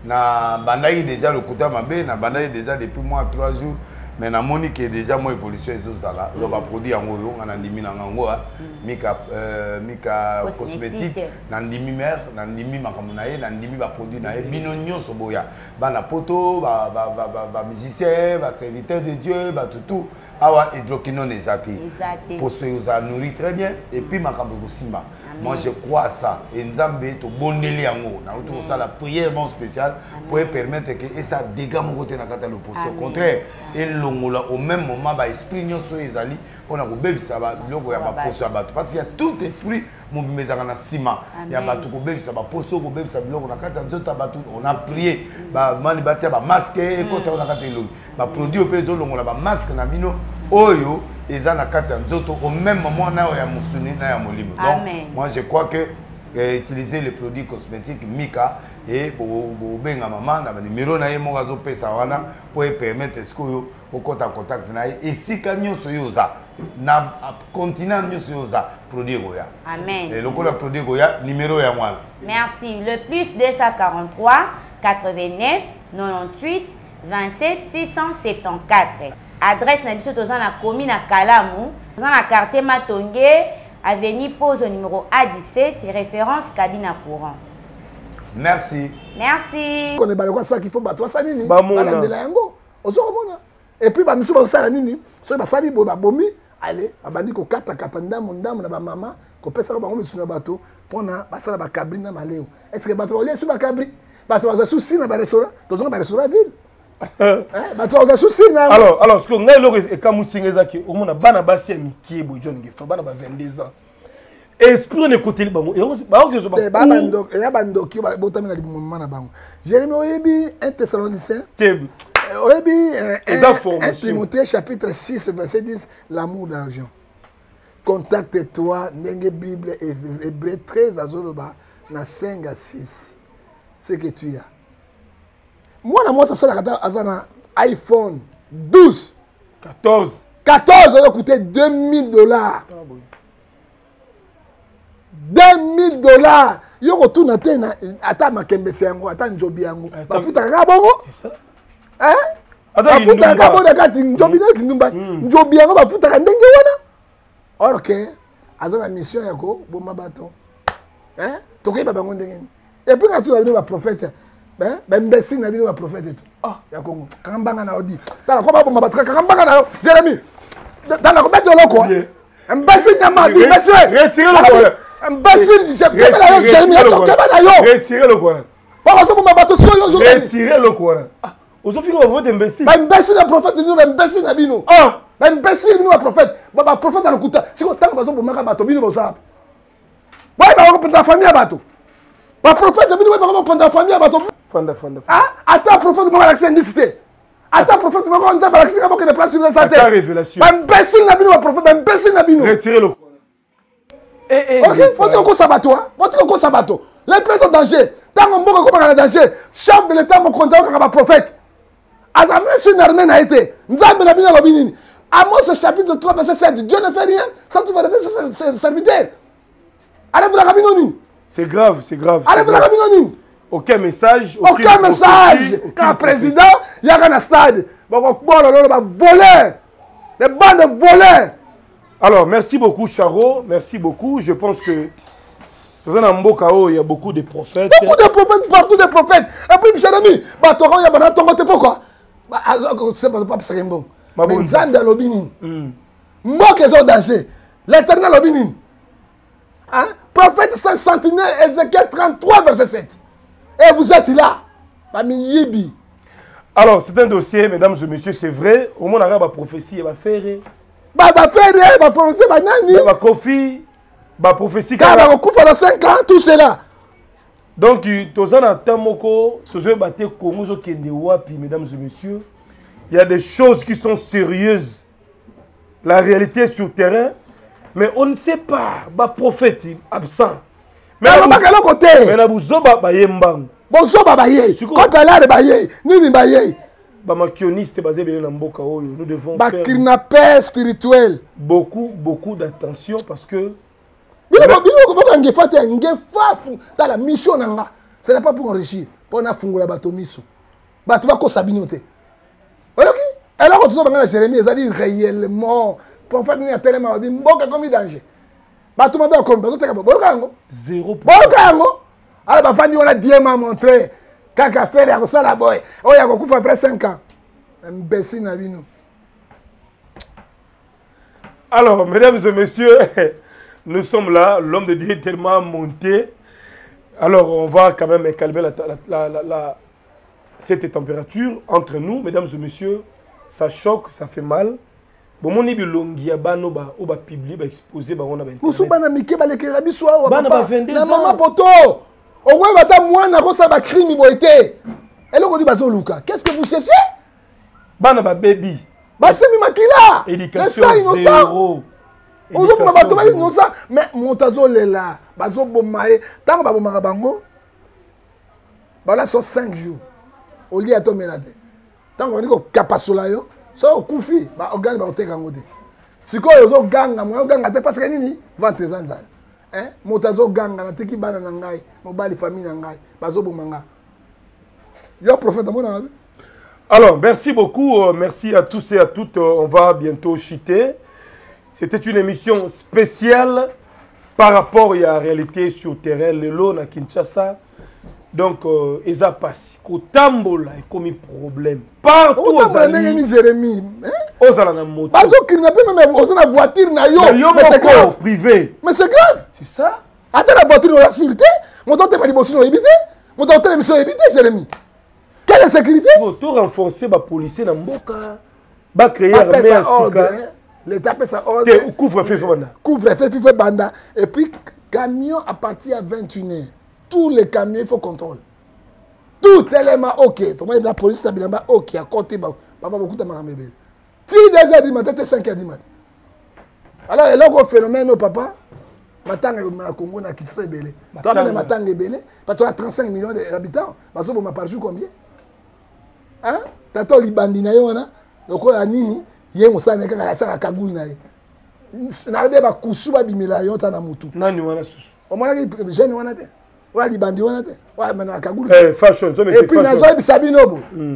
na bandaki déjà le kota mabe na bandaki déjà depuis mois trois jours mais na moni que déjà moi évolution ezozala do ba produit yango yo ngana ndimi na ngango Mika euh, Mika cosmétique na ndimi mère na ndimi makambo na ye na ndimi ba produit na ye bino nyonso boya bana poto ba ba ba ba musicien ba serviteur de Dieu ba tout awa hydroquinone ezaki pour se usa nourrit très bien et puis makambo kosima moi je crois à ça et nzambe to bondeli yango na auto ça la prière bon spéciale pour permettre que et ça dégâts mon côté na kata le poste au contraire et longola au même moment ba esprit nyonso ezali on a ko bebisa ba loko ya ba poste ya bato parce qu'il y a tout esprit mon bezaka na sima ya bato ko bebisa ba poste ko bebisa biloko na kata nzota bato on a prié ba mani batia ba masque et côté on a kata longo ba produit au peso longola ba masque na bino oyo eza na kati ya nzoto au même moment na ya musuni na ya molimo donc moi je crois que eh, utiliser les produits cosmétiques Mika et pour benga maman na numéro na ye mo gazo pesa wana pour permettre ce que au contact contact na et si kanyo soyoza na continent nyo soyoza produit goya amen et le ko la produit goya numéro ya moi merci le plus deux cent quarante-trois quatre-vingt-neuf quatre-vingt-huit vingt-sept six cent soixante-quatorze. Adresse na biso toza na commune na Kalamu, toza na quartier Matonge, avenue Pose au numéro A dix-sept, référence cabine à courant. Merci. Merci. On est balé quoi ça qu'il faut battre ça nini? Bana de la yango. Ozo komona. Et puis ba misu ba sala nini? So ba sali bo ba bomi, allez, abandi ko kata kata ndamu ndamu na ba mama, ko pesa ko ba ngomi suna bato, pona ba sala ba cabri na maleo. Est-ce que bato ole su ba cabri? Bato ba souci na ba restaurant, tozo na ba restaurant ville. alors alors ce que ngai loko e kamusinga ezaki omona bana basi ya mikie boy John Ngefa bana ba vingt-deux ans esprit ne côté bango et ba okezo ba baba ndok ya bandoki ba botami na libuma na bango Jérémie oyebi un Thessaloniciens oyebi un Timothée chapitre six verset dix l'amour d'argent contacte-toi ndenge Bible Hébreux treize azoloba na cinq à six ce que tu as. Moi, je suis un iPhone douze. quatorze. quatorze, ça a coûté deux mille dollars. deux mille dollars. Yo retourne à terre, attends ma kembesi yango, attends njobi yango. Ba futa ka bongo. C'est ça. Hein? Ba futa ka bongo ka njobi na kindumba. Njobi yango ba futa ka ndenge wana. Or que azana mission yako boma bato. Hein? Tokoyi ba bango ndenge. Et puis quand tu as vu le prophète ben ben imbécile na bino ba prophète et tout. Ah, ya Congo. Kambanga na odi. Tala ko ba bomba batra kambanga na Jérémie. Tala ko beto loko. Imbécile na ma di monsieur. Retirez le quoi. Imbécile, je keba na yo Jérémie, je keba na yo. Retirez le quoi. Pas ko bomba bato sio yo zo. Retirez le quoi. Ah, ozo fiko ba prophète imbécile. Ba imbécile na prophète ni ba imbécile na bino. Ah, ba imbécile bino ba prophète. Ba ba prophète na lokuta. Siko tango bazo bomba ka bato bino bosa. Ba ba ko penta famille bato. Ba prophète bino ba ko penta famille bato. Fanda, fanda, fanda. Ah, attends, prophète, moi, l'accès indicité. Attends, prophète, moi, on dit que l'accès n'a de place sur la santé. Attends, révélation. Ben, personne n'a vu le prophète, ben, personne n'a vu nous. Retirez-le. Eh, eh. Ok, faut dire qu'on s'abatte, toi. Faut dire qu'on s'abatte. Les personnes en danger. Tant qu'on peut comme en danger. Chef de l'État, mon content, comme un prophète. Azamé, sur une armée n'a été. Nous avons bien la binini. Amos, chapitre trois, verset sept. Dieu ne fait rien sans tout faire ses serviteurs. Allez, vous la cabinonine. C'est grave, c'est grave. Allez, vous la cabinonine. aucun message. Aucun message. Quand le président, il y a un stade. Bon, voleur. Les bandes de voleurs. Alors, merci beaucoup, Charo. Merci beaucoup. Je pense que dans un Mbokao, il y a beaucoup de prophètes. Beaucoup de prophètes, partout des prophètes. Et puis, cher ami, il y a un tongote pourquoi? C'est pas parce que c'est bon. Mais Nzambe à l'obinin. Mboka est en danger. L'éternel l'obinin. Hein? Prophète sentinelle, Ézéchiel trente-trois, verset sept. Et vous êtes là. Alors, c'est un dossier, mesdames et messieurs, c'est vrai. Au moins, on a la prophétie, il va faire. Bah, bah, faire, bah, prophétie, bah, nani. Bah, Kofi, bah, prophétie. Car, bah, on couvre dans cinq ans, tout cela. Donc, Tozan a Tamoko, Tozan Bate Kongo, Kendewapi, mesdames et messieurs. Il y a des choses qui sont sérieuses. La réalité sur le terrain. Mais on ne sait pas, bah, prophète absent. Mais on va à côté. Mais on a besoin de mbang. Bonjour, babaye. Quand elle a babaye, ni babaye. Bah, maquilloniste basé dans Mboka, nous devons bah, faire kidnappeur spirituel. Beaucoup, beaucoup d'attention parce que. Dans la mission, ce n'est pas pour enrichir. Pour faire bateau miso. Bah, tu vas qu'on s'abignoter. Ok? Alors, quand tu vas Jérémie, ça dit réellement. Pour faire une tellement de mboka comme danger. Bah, tu m'as bien comme zéro. Alors, ma famille, on a Dieu m'a montré. Kaka fait les ça la boy. Oh, il y a beaucoup fait après cinq ans. Imbécile, Nabino. Alors, mesdames et messieurs, nous sommes là. L'homme de Dieu est tellement monté. Alors, on va quand même calmer la, la, la, la, cette température entre nous, mesdames et messieurs. Ça choque, ça fait mal. Bon, mon ibi longi ya bano ba ou ba publier ba exposer ba on a vingt. Musu bana mike ba lekela biso wa papa. Bana ba vingt-deux ans. Na maman poto. O ouais bata mwana ko sa ba crime boité. Et là on dit bazo luka. Qu'est-ce que vous cherchez? Bana ba baby. Ba semi makila. Éducation zéro. Ozo ba bato ba innocent mais montazo lela. Bazo bomaye. Tango ba bomaka bango. Ba là sur cinq jours. Au lit à to menade. Tango on dit ko kapasola yo. So kufi ba organe ba oteka ngode sikoyo zo ganga mo ganga te parce que nini vingt ans hein motazo ganga na teki bana na ngai mobali famille na ngai bazo bomanga yo prophète mon ami. Alors merci beaucoup, euh, merci à tous et à toutes. Euh, on va bientôt chuter. C'était une émission spéciale par rapport à la réalité sur le terrain le lot na Kinshasa. Donc, ils ont passé. Kotambola est comme un problème. Partout aux Alliés. Jérémie. Aux Alliés. Moto. Parce qu'ils n'ont pas même une voiture. Mais c'est grave. Privé. Mais c'est grave. C'est ça. Attends, la voiture, on la sécurité. Mon temps, tu pas dit bon, sinon éviter. Mon temps, télévision éviter, Jérémie. Quelle est la sécurité? Il faut tout renforcer les policiers dans Mboka. Va créer un meilleur. L'État fait ça ordre. Couvre-feu, Banda. Couvre-feu, Fife Banda. Et puis, camion à partir à vingt et une heures. Tous les camions, il faut contrôle. Tout élément, ok. La police, la ok. À côté, papa, beaucoup de marambé. Si deux heures du matin, c'est cinq heures du matin. Alors, il y a un phénomène, papa. Matang au Congo, na Kitsa Belé. Toi, tu as Matang et Belé. Parce que tu as trente-cinq millions d'habitants. Parce que tu as par jour combien? Hein? Tu as les bandits, donc, on a Nini. Il y a un sang qui a Kagoul. On a des Koussou, Bimila, Yota Namutu. Non, non, non. On a des jeunes, on a des. Ouais, les bandits, on a des. Ouais, mais Kagoul. Eh, fashion, et puis, Nazo et Sabinobo.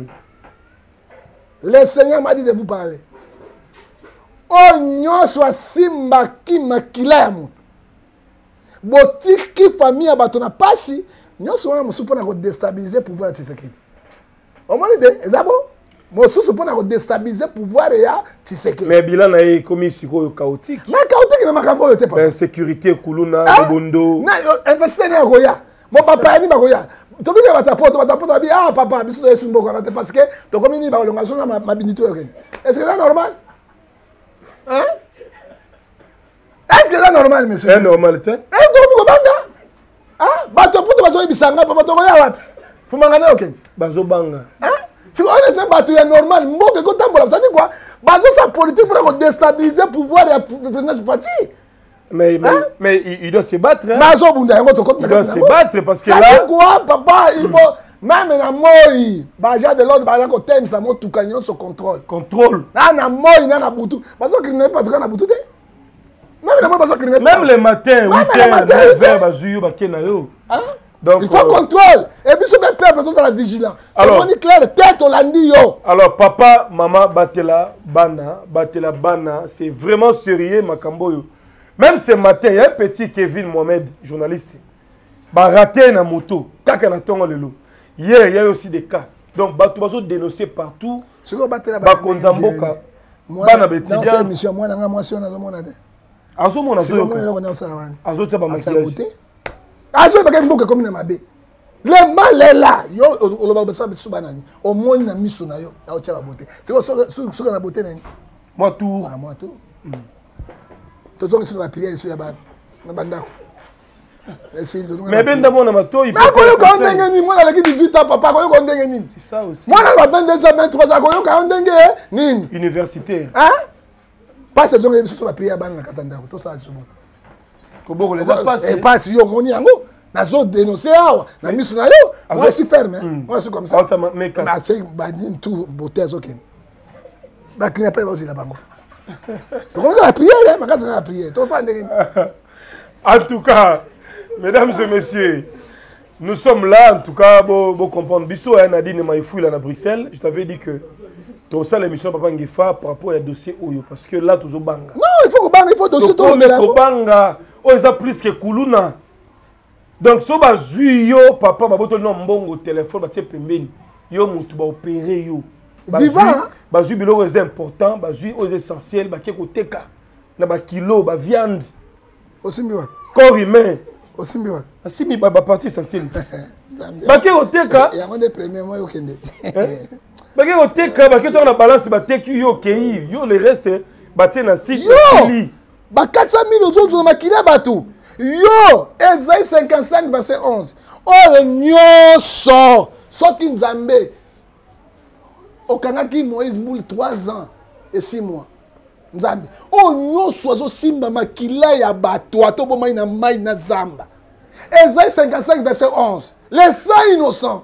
Le Seigneur m'a dit de vous parler. Oh, non, soit Simba qui m'a kilé. Botiki famille à Batona Passi, nous sommes pour déstabiliser le pouvoir de Tshisekedi. On m'a dit, c'est bon? Moi, je suis pour déstabiliser le pouvoir de Tshisekedi. Mais bilan est commis sur chaotique. Mais chaotique, il n'y a pas de insécurité, Kuluna, Bondo. Non, investissez dans Goya. Mon papa est Goya. Tu veux dire, tu vas dire, ah, papa, je suis sur Boka, parce que tu as commis une prolongation de ma binité. Est-ce que c'est normal? Hein? Est-ce que c'est normal, monsieur? C'est normal, tu sais? Eh, tu as ah, bah, tu as dit que tu as dit que tu as dit faut m'en ok. Bazo banga. Hein? Si on est battu, c'est normal. Moi, que quand tu ça dit quoi? Bazo, sa politique pour déstabiliser le pouvoir de la présidence parti. Mais, mais, hein? mais il, il doit se battre. Hein? Bazo, il doit se battre parce que ça là. Ça dit quoi, papa? Il faut. Même dans moi, Baja de l'ordre, Baja qu'on t'aime, ça monte tout cagnon sur contrôle. Contrôle. Là, dans moi, il y a un boutou. Bazo, qu'il n'est pas tout dans boutou. Même le matin, huit heures, neuf heures, Bazouyo, Bakena yo. Donc, il faut euh, contrôle. Et puis, ce même peuple, tout ça, vigilant. Alors, on est clair, tête, on l'a dit, yo. Alors, papa, maman, Batela, Bana, Batela, Bana, c'est vraiment sérieux, Makambo. Même ce matin, il y a un petit Kevin Mohamed, journaliste, bah raté na moto, kaka na tongo lelo. Hier, il y a aussi des cas. Donc, bah tu vas dénoncer partout. Ce que Batela, bah Konzamboka, Bana Betidian. Dans cette émission, moi, na moi, si on a demandé. Azo mon azo. Azo t'a pas maquillage. Azo pas qu'un bouc comme na mabé. Le mal est là. Yo, on va passer sur banani. Au moins na mis sur na yo, na ocha la beauté. C'est quoi sur sur la beauté nani? Moi tout. Ah moi tout. Tout ça sur la prière sur la bande. Na banda. Mais ben d'abord na mato il. Mais ko ko ndenge ni moi na la dix-huit ans papa ko ko ndenge ni. C'est ça aussi. Moi na vingt-deux ans vingt-trois ans ko ko ndenge ni. Universitaire. Hein? Pas cette journée sur la prière bande na katanda tout ça sur moi. Ko boko les a passé. Et pas si yo moni yango. Nazo dénoncer awa na misu na yo moi je suis ferme moi je suis comme ça mais c'est badin tout beauté azoken ba kina après aussi la bango comment la prière ma quand la prière tout ça en tout cas mesdames et messieurs nous sommes là en tout cas bo bo comprendre biso ya Nadine Maïfou là à Bruxelles je t'avais dit que tout ça l'émission papa Ngefa par rapport au dossier oyo parce que là toujours banga non il faut que banga il faut dossier tout le monde banga oh ils a plus que Kuluna. Donc, si vous yo papa, vous avez un téléphone, vous avez pembeni. Yo mutu ba opérer yo. Vivant. Ba zu bilo est important, ba zu est essentiel, ba keko teka. Na ba kilo, ba viande. Aussi mieux. Corps humain. Aussi mieux. Asi mi ba partie essentielle. Ba keko teka. Il y a un des premiers mois au Kenya. Ba keko teka, ba keko na balance ba teki yo kei, yo le reste ba tena site. Yo. Ba quatre cent mille autres na makila batou. Yo, Esaïe cinquante-cinq, verset onze. Oh, nyoso, soki nzambe. Okangaki Moïse Boule trois ans et six mois. Nzambe. Oh, nyoso, azo simba makila ya bato. Ato boma ina mai na zamba. Esaïe cinquante-cinq, verset onze. Les saints innocents.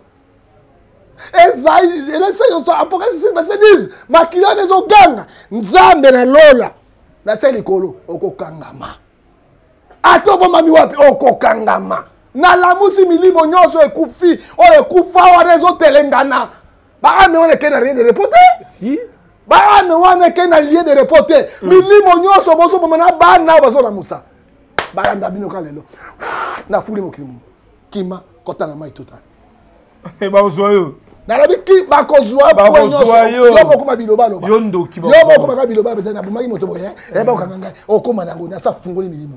Esaïe, les saints innocents. Apocalypse six, verset dix. Makila nezo ganga. Nzambe na lola. Na teli kolo. Oko kangama. Ato bomami wapi oko kangama na lamusi milimo nyonso ekufi o ekufa wana ezo telengana ba ame wana ke na rien de reporter si ba ame wana ke na lien de reporter mm. milimo nyonso bozo bomana bana bazo na musa ba anda bino kalelo na fuli mokimo kima kota na mai total e ba ozoyo na labi ki ba kozwa ba kozwa yo yo bokoma biloba loba yo ndoki ba yo bokoma ka biloba betana bomaki moto boye e ba okanga o koma nango na sa fungoli milimo.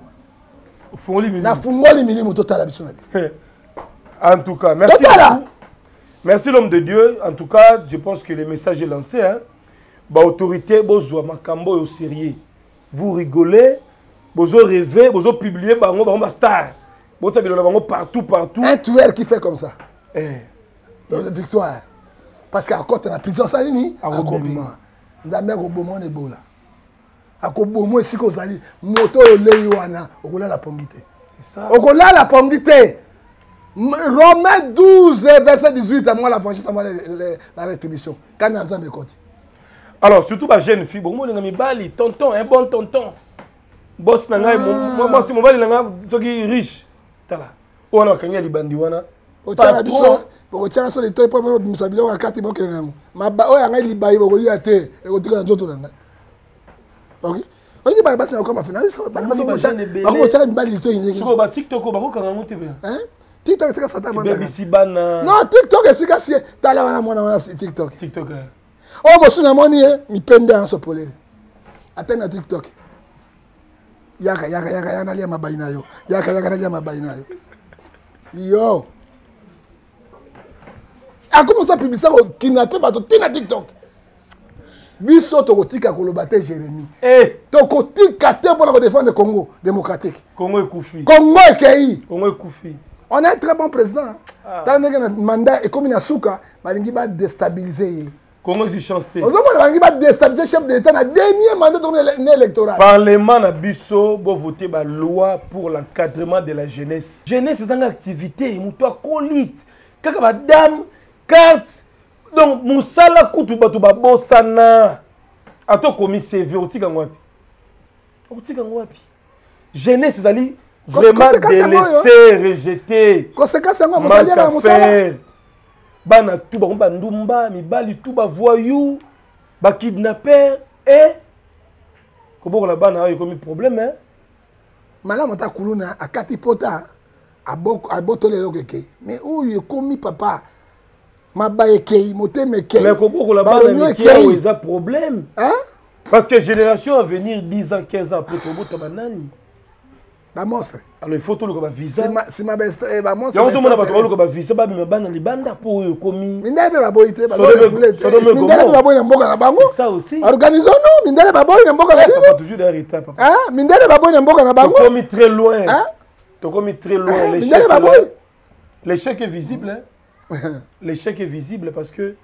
En tout cas, merci beaucoup. Merci l'homme de Dieu. En tout cas, je pense que le message est lancé. Hein. Bah, autorité, bozo makambo au sérieux. Vous rigolez, bozo rêvez, bozo publiez, bah on va star. Bozo bilona partout, partout. Un tueur qui fait comme ça. Eh. Victoire. Parce qu'à côté de la prison, ça ni. À Robima. Nous avons un Robima de Bola. Akobomo esi kozali moto olei wana okola la pongité. C'est ça. Okola la pongité. Romains douze verset dix-huit à moi la franchise à moi la rétribution. Quand Nzambe koti. Alors surtout ba jeune fille, bon nga mi bali tonton, un bon tonton. Boss na ngai moi moi si mon bali nga soki riche. Tala. Ona kanya libandi wana. O tala biso, boko tala so le toy po mo bisabilo ka kati boke nango. Maba o ya ngai libai boko li ate e ko tika nzoto na ngai. Ok. On dit bah c'est encore ma finale. Bah on tient, bah on tient une balle de TikTok. Sur bah TikTok, bah on comment monter bien. Hein? TikTok c'est ça ta bande. Bana. Non, TikTok c'est ça c'est ta là wana mwana wana TikTok. TikTok. Oh mo suna moni eh, mi pende en so polele. Attends na TikTok. Yaka yaka yaka yana lia mabaina yo. Yaka yaka lia mabaina yo. Yo. A comment ça publier ça qui n'a pas bateau na TikTok. Biso tokotika kolobate Jérémie. Eh, tokotika te pour défendre le Congo démocratique. Congo est koufi. Congo est kei. Congo est koufi. On a un très bon président. Dans le mandat et comme il a souka, balingi ba déstabiliser. Congo est chanté. Aux hommes balingi ba déstabiliser chef de l'État na dernier mandat électoral. Parlement na biso bo voter ba loi pour l'encadrement de la jeunesse. Jeunesse c'est une activité, muto colite. Kaka ba dame carte. Donc, Moussala Koutou Batou Babosana. Ato komi C V, otika ngwapi. Otika ngwapi. Jeunesse, c'est-à-dire vraiment délaissé, rejeté, manque à faire. Bana tout ba rumba ndumba, mibali tout ba voyou, ba kidnapper et comment la bana a eu comme problème hein. Mala mata kuluna akati pota abok abotole lokeke. Mais où il commis papa mabaye kei moteme kei. Mais comment la bana qui a eu un problème hein? Parce que génération à venir dix ans, quinze ans après Tobo banani. Ba monstre. Alors il faut tout le comme visa. C'est ma c'est ma best ba monstre. Yo somona ba to comme visa ba mi bana libanda po komi. Mindele ba boyité ba. Mindele ba boy na mboka na bango. C'est ça aussi. Organisons-nous, mindele ba boy na mboka na bango. Papa toujours derrière état papa. Hein? Mindele ba boy na mboka na bango. To komi très loin. Hein? To komi très loin les Mindele ba boy. L'échec est visible hein. L'échec est visible parce que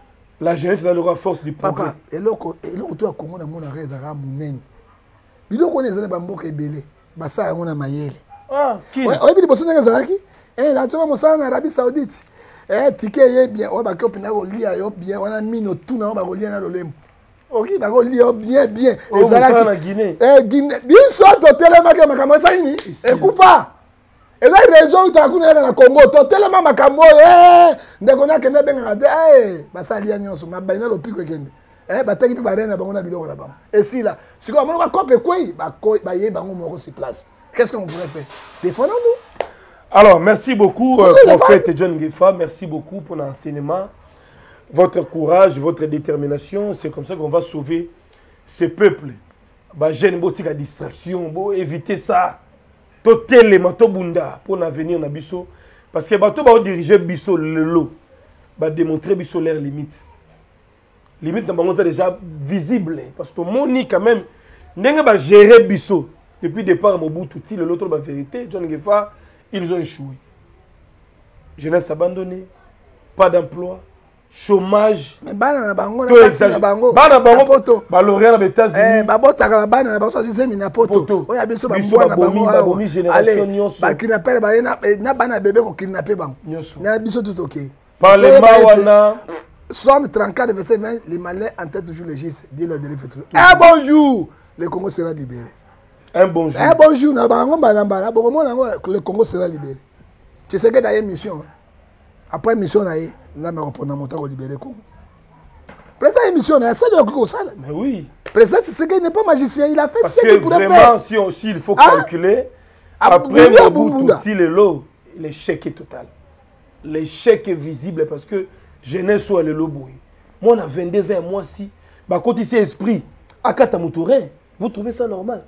la jeunesse est dans la force du progrès. Papa, et là, et là, tu as comment on a raison à mon mais là, on est dans le banque belé. Bassa, on a maillé. Ah, qui? Ouais, ouais, mais personne n'a zaki. Eh, là, tu as mon sang en Arabie Saoudite. Eh, ticket est bien. On va que on a lié à bien. On a mis nos tout dans on va lié dans le lem. Ok, bah on lié bien bien. Et ça en Guinée. Eh, Guinée. Bien sûr, hôtel ma ma kamasa ini. Et coupa. Et là, les gens qui ont dans le Congo, tellement makambo, eh, ndeko na kende benga de, eh, basa lia nyonso, mabaina lo piko kende. Eh, bataki pe barena bango na biloko na bango. Et si là, si comme on va couper quoi, ba ko ba yé bango moko sur place. Qu'est-ce qu'on pourrait faire? Défendons-nous. Alors, merci beaucoup euh, prophète John Ngefa, merci beaucoup pour l'enseignement, votre courage, votre détermination, c'est comme ça qu'on va sauver ce peuple. Ba jeune botika distraction, bo éviter ça. Totalement to bunda pour l'avenir na biso parce que bato ba diriger biso lelo ba démontrer biso leurs limites limite na bango c'est déjà visible parce que moni quand même ndenge ba gérer biso depuis départ Mobutu ti lelo to ba vérité John Ngefa ils ont échoué, jeunesse abandonnée, pas d'emploi, chômage. Mais bana na bango na bango bana bango ba lauréat na États-Unis eh ba botaka bana na bango so disait mina poto oya biso ba mwana bango ba bomi génération nyonso ba kidnapper ba na na bana bébé ko kidnapper bango na biso tout OK parlement wana Somme trente-quatre verset vingt, les malais en tête toujours les gistes dit leur délai fait tout un bonjour le Congo sera libéré un bonjour un bonjour na bango bana bana le Congo sera libéré. Tu sais que d'ailleurs mission après mission na ye na me repona monta ko libérer Congo. Président émission na ça de ça. Mais oui. Président c'est qu'il n'est pas magicien, il a fait parce ce qu'il pourrait vraiment, faire. Si aussi il faut calculer ah? Après Mobutu si le lot, l'échec est total. L'échec est visible parce que jeunesse soit le lobo. Moi on a vingt-deux ans moi si bah quand ici esprit akata mutourin, vous trouvez ça normal?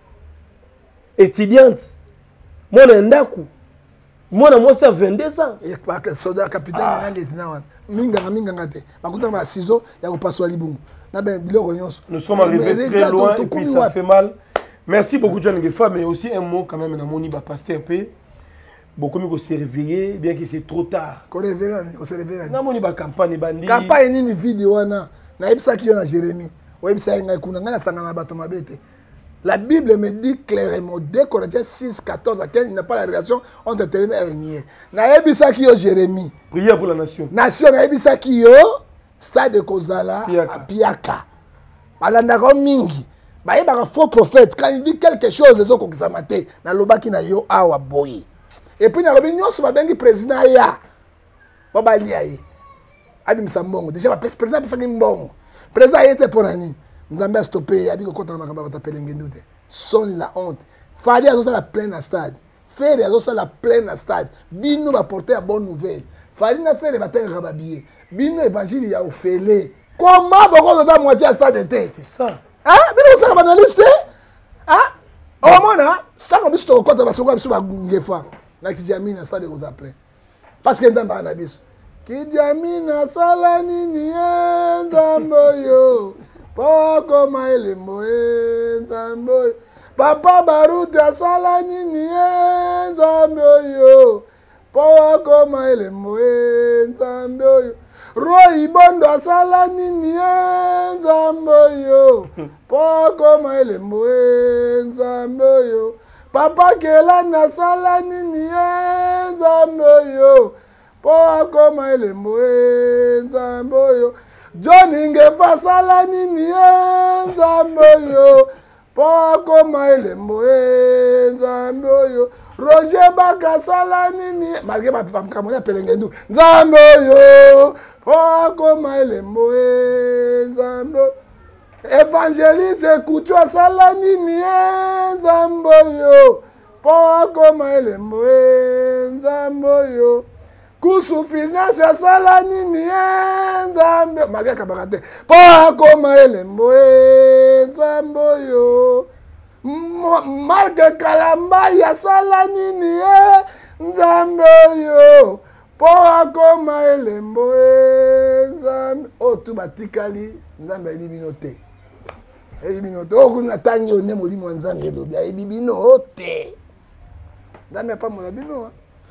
Étudiante. Moi on a ndaku. Moi, moi, c'est vingt-deux ans. Et le soldat capitaine, il est lieutenant. Minga, minga, ngate. Par contre, il y a ciseaux, il y a pas libungu. Nous sommes arrivés très loin et puis ça fait mal. Merci beaucoup, John Ngefa, mais aussi un mot quand même, on va passer un peu. Beaucoup mieux qu'on s'est réveillé, bien que c'est trop tard. Qu'on réveille, on s'est réveillé. Non, on va campagne bandi. Campagne ni vidéo na. Na ibsa ki yo na Jérémie. Wa ibsa ngai kuna ngana sangana bato mabete. La Bible me dit clairement, deux Corinthiens six, quatorze à quinze, il n'y a pas la relation entre Télémé et Rémier. Naebisa ki yo Jérémie. Prière pour la nation. Nation, naebisa ki yo, stade de Kozala, à Piaka. Balandaka mingi. Baeba un faux prophète, quand il dit quelque chose, les autres qui s'amatent, na lobaki na yo awa boy. Et puis na lobi nyonso ba bengi président ya. Baba liaye. Abim Sambongo, déjà ba président pesa ki mbongo. Président était pour nani. Nous avons stoppé, il y a dit que quand on a tapé l'ingénieur, sonne la honte. Fadi a la pleine à stade. Faire a la pleine à stade. Bino va porter la bonne nouvelle. Fadi n'a fait les batailles rababillées. Bino évangile il y a offert. Comment beaucoup de temps moitié à stade était? C'est ça. Hein? Bino ça va analyser? Hein? Au moment là, ça comme si tu comptes parce que tu vas ngefa. Na kidiamina stade de vous appeler. Parce que dans banabis. Kidiamina sala nini ndamboyo. Poko maile moe nzamboyo. Papa baruti asala nini nzamboyo. Poko maile moe nzamboyo. Roi bondo asala nini nzamboyo. Poko maile moe nzamboyo. Papa kelana asala nini nzamboyo. Poko maile moe nzamboyo. John Ngefa sala nini nzamboyo. Poko maelembo e nzambe oyo. Roger Bakasala nini. Malgré ma pamkamona pelengendu. Nzambe oyo. Poko maelembo e nzambe. Évangéliste Koutua sala nini e nzambe oyo. Poko maelembo e nzambe oyo. Kusufinance sala nini e nzambe. Malgré kabakate. Poko maelembo e nzambe oyo. Marque Kalamba ya sala nini e nzambe oyo. Poko maelembo e nzambe. O tu batikali nzambe ebibino te. Ebibino te. O kuna tangi one molimo nzambe lobi ebibino te. Nzambe pa mola bino.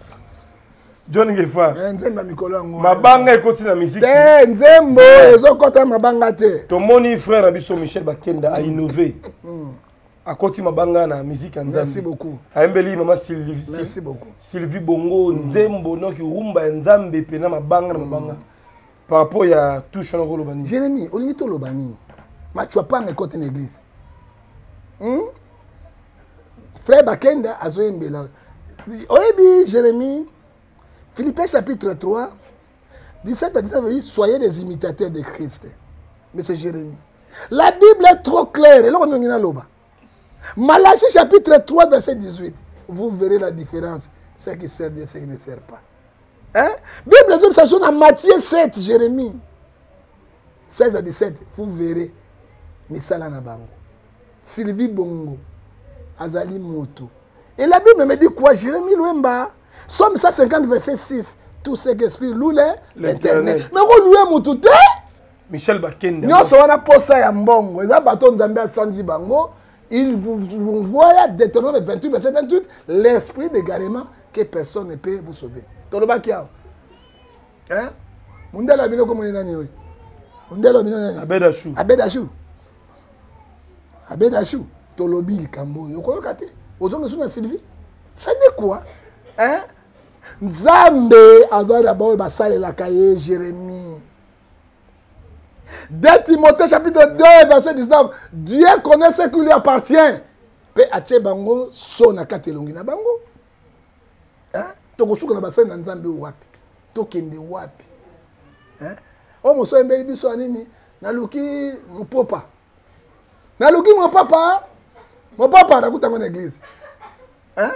John Gefa. Nzemba mikolo ngo. Mabanga ekoti na musique. Te nzembo ezokota mabanga te. Tomoni frère na biso Michel Bakenda a innové. Akoti mabanga na musique nzambe. Merci beaucoup. Ayembeli mama Sylvie. Merci beaucoup. Sylvie Bongo nzembo noki rumba nzambe pe na mabanga na mabanga. Par rapport ya touche na kolobani. Jérémie, olingi to lobani. Ma tu as pas écouté l'église. Hmm? Frère Bakenda azoyembela. Oyebi Jérémie Philippiens chapitre trois, dix-sept à dix-neuf, soyez des imitateurs de Christ. Mais c'est Jérémie. La Bible est trop claire. Et là, on a loba. Malachie chapitre trois, verset dix-huit. Vous verrez la différence. Ce qui sert Dieu, ce qui ne sert pas. Hein? Bible des observations dans Matthieu sept, Jérémie. seize à dix-sept, vous verrez. Misala Nabango. Sylvie Bongo. Azali Moto. Et la Bible me dit quoi? Jérémie Louemba. Somme cent cinquante, verset six. Tout ce qui esprit loue l'éternel. Mais on loue Moutouté. Michel Bakenda. Nous sommes en posa ya mbongo. Ils ont bâton Nzambe à Sanji Bango. Il vous, vous voit Deutéronome vingt-huit, verset vingt-huit. L'esprit d'égarement que personne ne peut vous sauver. Toloba kia. Hein? Mundela bino comme on est nani. Mundela bino nani. Abedachou. Abedachou. Abedachou. Tolobi likambo. Yoko kate. Ozongo suna Sylvie. Ça dit quoi? Hein? Nzambe azwa d'abord basale la cahier Jérémie. deux Timothée chapitre deux verset dix-neuf. Dieu connaît ce qui lui appartient. Pe atie bango so na katelongi na bango. Hein? Tokosuka na basale na Nzambe wapi? Tokende wapi? Hein? O moso embeli biso anini na luki mopopa. Na luki mopapa. Mopapa na kutango na église. Hein?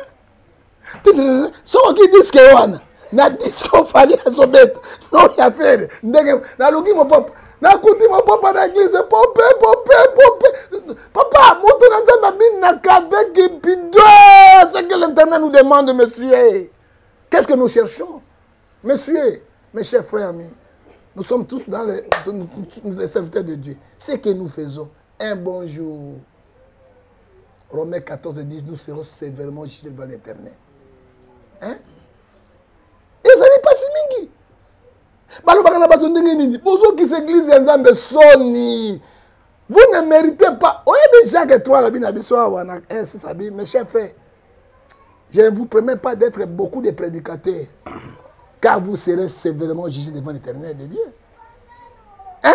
Soki qui disent que wana na disco fali azobet no ya faire ndenge na luki mo papa na kuti mo papa na église popé popé popé papa moto na nzamba bin na avec bidon c'est que l'internet nous demande monsieur. Qu'est-ce que nous cherchons? Monsieur, mes chers frères amis, nous sommes tous dans les, les serviteurs de Dieu. Ce que nous faisons, un bon jour. Romains quatorze dit, nous serons sévèrement jugés devant l'Éternel. Hein? Et ça n'est pas si mingi. Balo bakana bato ndenge nini. Bozo qui s'église nzambe soni. Vous ne méritez pas. Oyebe Jacques trois la bina biso wana un c'est ça mes chers frères. Je ne vous promets pas d'être beaucoup de prédicateurs car vous serez sévèrement jugés devant l'Éternel de Dieu. Hein?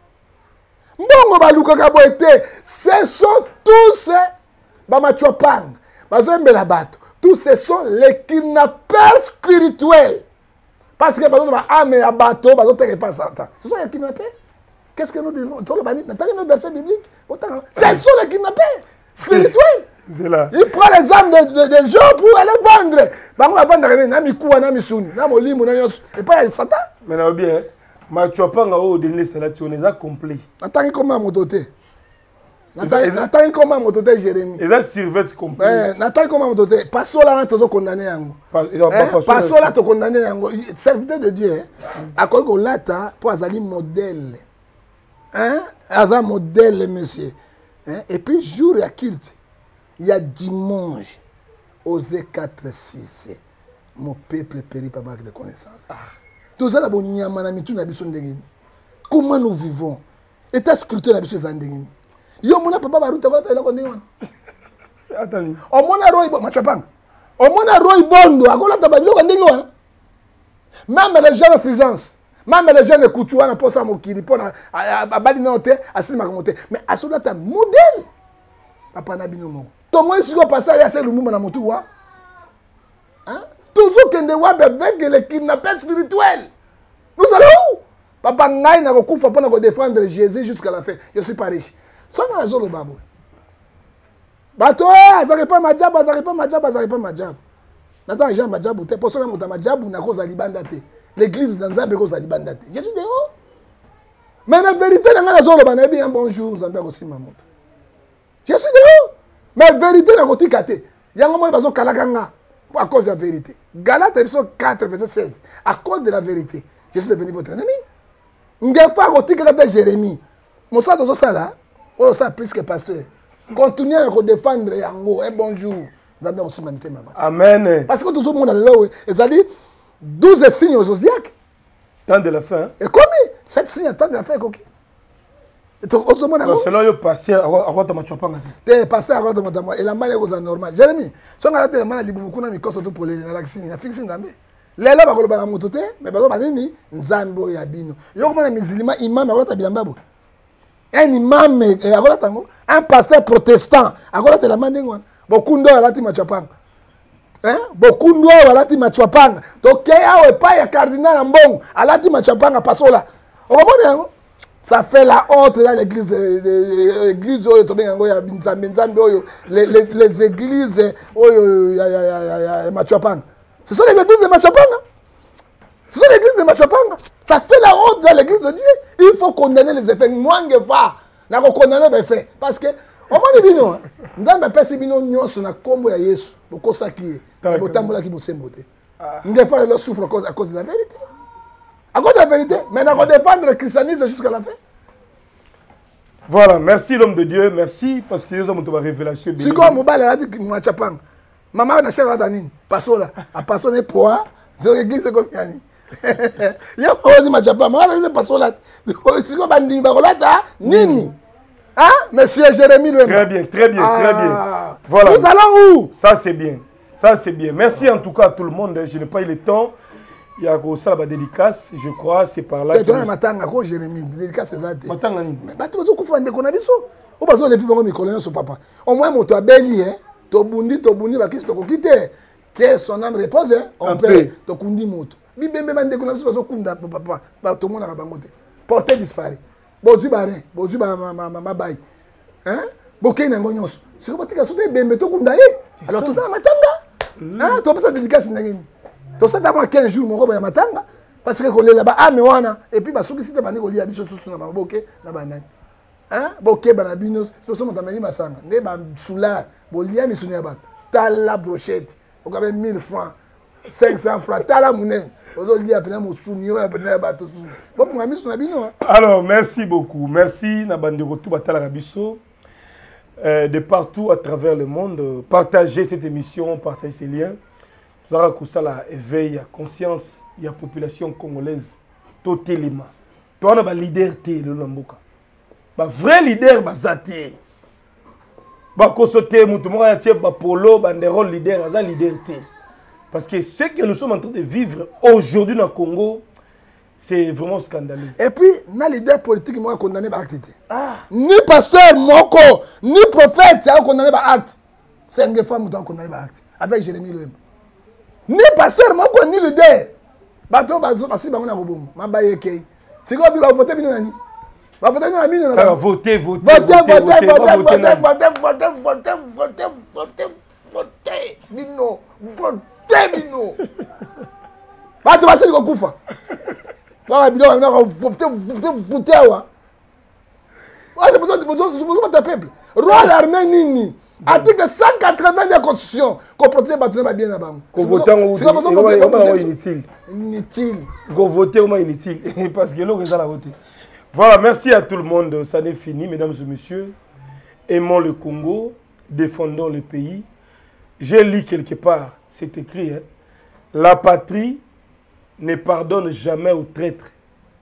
Mbongo baluka kabo été, ce sont tous bamachopang. Bazombe la bato. Tous ce sont les kidnappeurs spirituels. Parce que par exemple, âme et bateau, pas Satan. Ce sont les kidnappeurs. Qu'est-ce que nous devons? Ce sont les versets bibliques. Ce sont les kidnappeurs spirituels. Là. Il prend les âmes des de, de gens pour aller vendre. Bango va vendre nami kuwa nami suni. Namo limo na yos. Et pas il Satan. Mais non bien. Ma tu as pas au dernier salati on est à complet. Attends comment mon doté. Nathan comment mon doté Jérémie. Et ça servette complet. Nathan comment mon doté. Passons là tu condamné yango. Passons là tu condamné yango. Serviteur de Dieu. À quoi qu'on lata pour azali modèle. Hein? Azali modèle monsieur. Hein? Et puis jour et culte. Il y a dimanche, Osée quatre six. Mon peuple périt par manque de connaissances. Ah. Tout ça, comment nous vivons? État spirituel, la biche zandengini. Yo mona papa baruta kwa tala kondengwana. Attends. O mona roi bo machapang. O mona roi bondo akola tababilo kondengwana. Même les jeunes frisance. Même les jeunes coutuana pour ça mokili pour na abali note asima monter. Mais asoda ta modèle. papa na bino moko to moi siko passer ya se lumuma na motu wa hein toujours kende wa avec les kidnappeurs spirituels nous allons où papa ngai na kokufa pona ko défendre Jésus jusqu'à la fin je suis pas riche ça na zolo babo bato azaki pas majabu azaki pas majabu azaki pas majabu nata Jean majabu te poso na muta majabu na koza libanda te l'église dans Nzambe koza libanda te je suis dehors mais la vérité na ngana zolo bana bien bonjour Nzambe aussi mamoto je suis dehors mais vérité na kotika te yango mo bazo kalaka nga à cause de la vérité Galates épisode quatre verset seize à cause de la vérité je suis devenu votre ennemi ngefa kotika te Jérémie mon ça dozo sala o ça plus que pasteur continuez à défendre yango et bonjour Nzambe aussi manité maman amen parce que tout le monde là et ça dit douze signes au zodiaque temps de la fin et combien sept signes temps de la fin coquille selon le passé à quoi tu m'as pas te passé à quoi tu m'as et la main est normale Jérémie si on a la main libre beaucoup na mikoso tout pour les relaxer na fixe Nzambe lelo ba koloba na moto te mais ba ba nini Nzambe ya bino yo comme na musulman imam akola bilamba bo un imam akola tango un pasteur protestant akola te la main ndengwana bokundo alati machapanga hein bokundo alati machapanga to ke awe pa ya cardinal mbongo alati machapanga pasola okomona yango ça fait la honte dans l'église l'église oyo to benga ngoya Nzambe Nzambe oyo les les églises oyo ya ya ya ya machapanga ce sont les églises de machapanga ce sont les églises de machapanga ça fait la honte dans l'église de Dieu il faut condamner les effets mwange va na ko condamner les faits parce que au moins bino Nzambe pesi bino nyonso na kombo ya Yesu bokosaki botambola ki bosembo te ngefa le souffre à cause de la vérité à cause de la vérité mais na ko défendre le christianisme jusqu'à la fin. Voilà, merci l'homme de Dieu, merci parce que nous avons une révélation. Si comme mobile a dit mwachapang maman na chérie la nini pasola a pasonné poids de l'église comme yani yo odi mwachapang maman na pasola si comme bandi bakolata nini. Hein, monsieur Jérémie le Très bien, très bien, ah, très bien. Voilà. Nous allons où? Ça c'est bien. Ça c'est bien. Merci en tout cas à tout le monde. Je n'ai pas eu le temps. Il y a ça la dédicace, je crois, c'est par là. Et toi, matanga ko Jérémie, dédicace c'est ça. Matanga ni. Mais bato bazo kufa ndeko na biso. O bazo le filles mi kolonyo so papa. Au moins moto abeli hein. To bundi to bundi ba kiso to kokite. Que son âme repose hein. On peut to kundi moto. Bibembe bandeko na biso bazo kunda papa. Ba to mona ka bango te. Porter disparu. Bozu bare, bozu ba ma ma bay. Hein? Boké na ngonyos. Si ko batika so te bembe to kunda ye. Alors tout ça na matanga. Hein? To pesa dédicace ndengeni. To ça d'abord quinze jours mon ya matanga parce que ko lela ba ame wana et puis ba soki site bandi ko lia biso susu na boké na banani. Hein? Boké bana bino so so motamani masanga. Ne ba soula bo lia misuni ya ba. Tala brochette. O ka be mille francs. cinq cents francs tala munen. Alors, merci beaucoup. Merci, Nabandeko Toubatala Rabiso. Euh, de partout à travers le monde, partagez cette émission, partagez ces liens. Nous avons ça la éveil, la conscience, il y a la population congolaise. Totelima. Toi, on a un leader, le Lamboka. Un vrai leader, Bazate. Bakosote, Moutoumora, Polo, Banderol, leader, un leader. Parce que ce que nous sommes en train de vivre aujourd'hui dans le Congo, c'est vraiment scandaleux. Et puis, les leaders politiques qui m'ont condamné par acte. Ah. Ni pasteur, Moko, ni prophète qui ont condamné par acte. C'est une femme qui a condamné par acte. Avec Jérémie Louem. Ni pasteur, Moko, ni leader. Bato, bato, parce que on a boum. Ma baye kei. C'est quoi, il va voter, il va voter. Va voter, il va voter, voter, voter, voter, voter, voter, voter, voter, voter, voter, voter, voter, Bino, voter. Termino. Bah tu vas se dire kufa. Bah bidon on a voté voté wa. Ah c'est besoin besoin besoin de peuple. Roi l'armée nini. Article cent quatre-vingts de la constitution qu'on protège battre bien là-bas. Qu'on vote en c'est pas besoin inutile. Inutile. Qu'on vote au moins inutile parce que l'on est à la voter. Voilà, merci à tout le monde, ça n'est fini mesdames et messieurs. Aimons le Congo, défendons le pays. J'ai lu quelque part. C'est écrit, hein? La patrie ne pardonne jamais aux traîtres.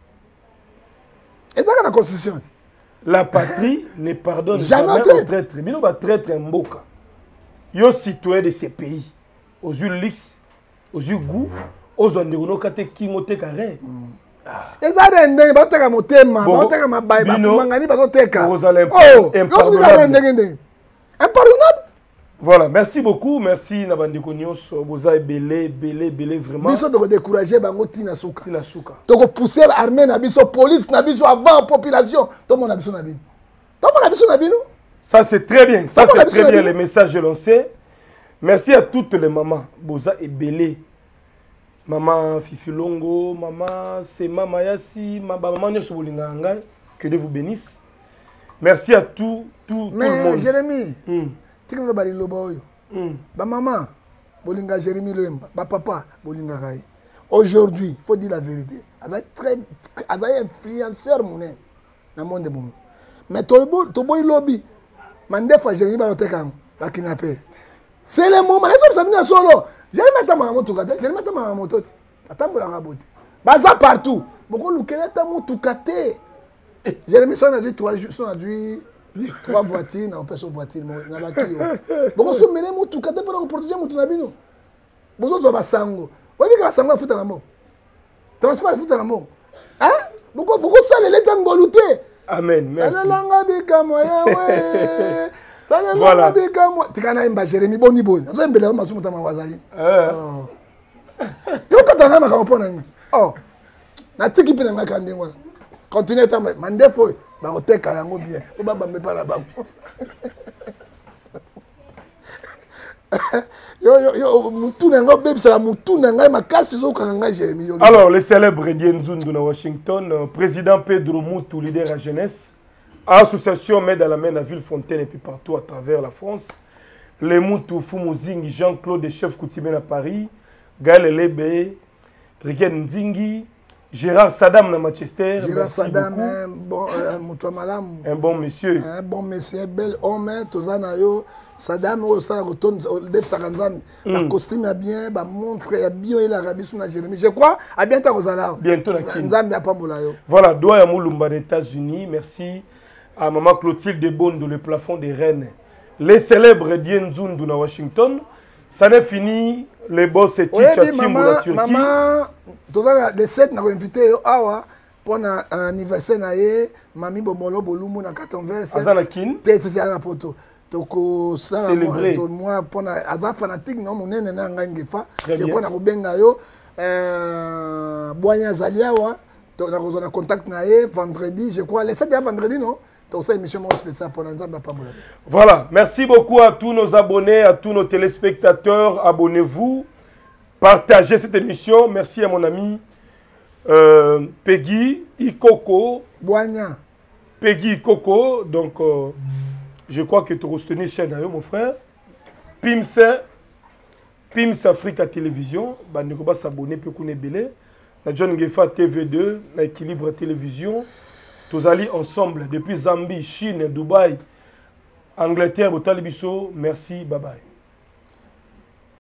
Et dans la constitution? La patrie ne pardonne jamais, jamais aux traîtres. Mais nous, les traîtres, c'est Mboka. Yo citoyens de ces pays, aux yeux luxe, aux yeux goût, aux yeux de nos catégories qui ont été carrés. Et ça, c'est un peu de motema, c'est un peu de mabaya, c'est un peu de motema. Oh, Impardonnable. Voilà, merci beaucoup, merci Nabandeko Nyonso, Boza est belé, belé, belé, vraiment. Biso de décourager bango tina souka. Tina souka. Donc pousser l'armée na biso, police na biso avant population. Tout le monde a biso na bino. Tout le monde a biso na bino. Ça c'est très bien, ça c'est très bien les messages lancés. Merci à toutes les mamans, Boza est belé. Maman Fifi Longo, maman c'est maman Yassi, maman Nyonso Bolinga Ngai, que Dieu vous bénisse. Merci à tout, tout, tout le monde. Mais Jérémy, mm. tu as dit que ba maman, Bolinga Jérémy Lemba, ba papa, Bolinga Gai. Aujourd'hui, il faut dire la vérité. Elle est très, elle est influenceur monnaie dans le monde de monde. Mais tu as lobby, mandé fois Jérémy Balotekang, ba kidnappé. C'est le moment. Les hommes sont solo. Jérémy ta maman tout kate, Jérémy ta maman tout. Attends pour la beauté. Baza partout. Beaucoup le kele ta mon tout kate. Jérémy son a dit trois jours, son a dit trois voitures, on peut son voiture, na la kio. Beaucoup se mêler mon tout kate pour protéger mon tout nabino. Beaucoup so basango. Oui mais basango futa ngamo. Transport futa ngamo. Hein? Beaucoup beaucoup ça les temps ngoluté. Amen. Merci. Salanga bika moya we. Salanga bika moya. Tikana imba Jérémy boni boni. Zo mbele ma sumu tama wazali. Eh. Yo katanga ma kompona ni. Oh. Na tiki pena ngaka ndengwana. Continuez à me mandefo ba oteka yango bien. O ba ba me para ba. Yo yo yo mutu na ngo bebisa la mutu na ngai makasi zo kanga Jérémy. Alors le célèbre Dienzundu na Washington, euh, président Pedro Moutou, leader à jeunesse, association Main dans la main à Villefontaine et puis partout à travers la France. Les Moutou Fumuzingi, Jean-Claude chef coutumier à Paris, Gaël Lebe, Riken Nzingi, Gérard Saddam à Manchester. Gérard Saddam, un bon, euh, un bon monsieur. Un bon monsieur, bel homme, Tozanayo. Saddam, au Saragoton, Dev Saranzam, la costume est bien, la montre est bien, il a rabi sur la Jérémy. Je crois, à bientôt aux Alars. Bientôt la Kin. Voilà, voilà, Doya Moulumba des États-Unis. Merci à maman Clotilde Bond, le plafond des Rennes. Les célèbres Dienzundu à Washington. Ça n'est fini, les boss et Chicha Chimou la Turquie. Maman, le sept, nous avons invité Awa pour un anniversaire. Mami Bomolo Bolumou na quatre verset. Azana Kin. Peut-être c'est un poto. Donc ça moi pour un Aza fanatique non mon nene na ngangefa. Je crois na kobenga yo euh Boya Zaliawa. Donc on a contact na vendredi, je crois le sept vendredi non. Donc ça émission spéciale pour l'ensemble pas. Voilà, merci beaucoup à tous nos abonnés, à tous nos téléspectateurs. Abonnez-vous, partagez cette émission. Merci à mon ami euh, Peggy Ikoko. Boigna. Peggy Ikoko. Donc, euh, je crois que tu as retenu chaîne, mon frère. Pims, Pims Africa Télévision. Bah, ne pas s'abonner, peut qu'on est belé. Na John Gefa T V deux, na Équilibre Télévision. Tous allés ensemble depuis Zambie, Chine, Dubaï, Angleterre, Botalibiso. Merci, bye bye.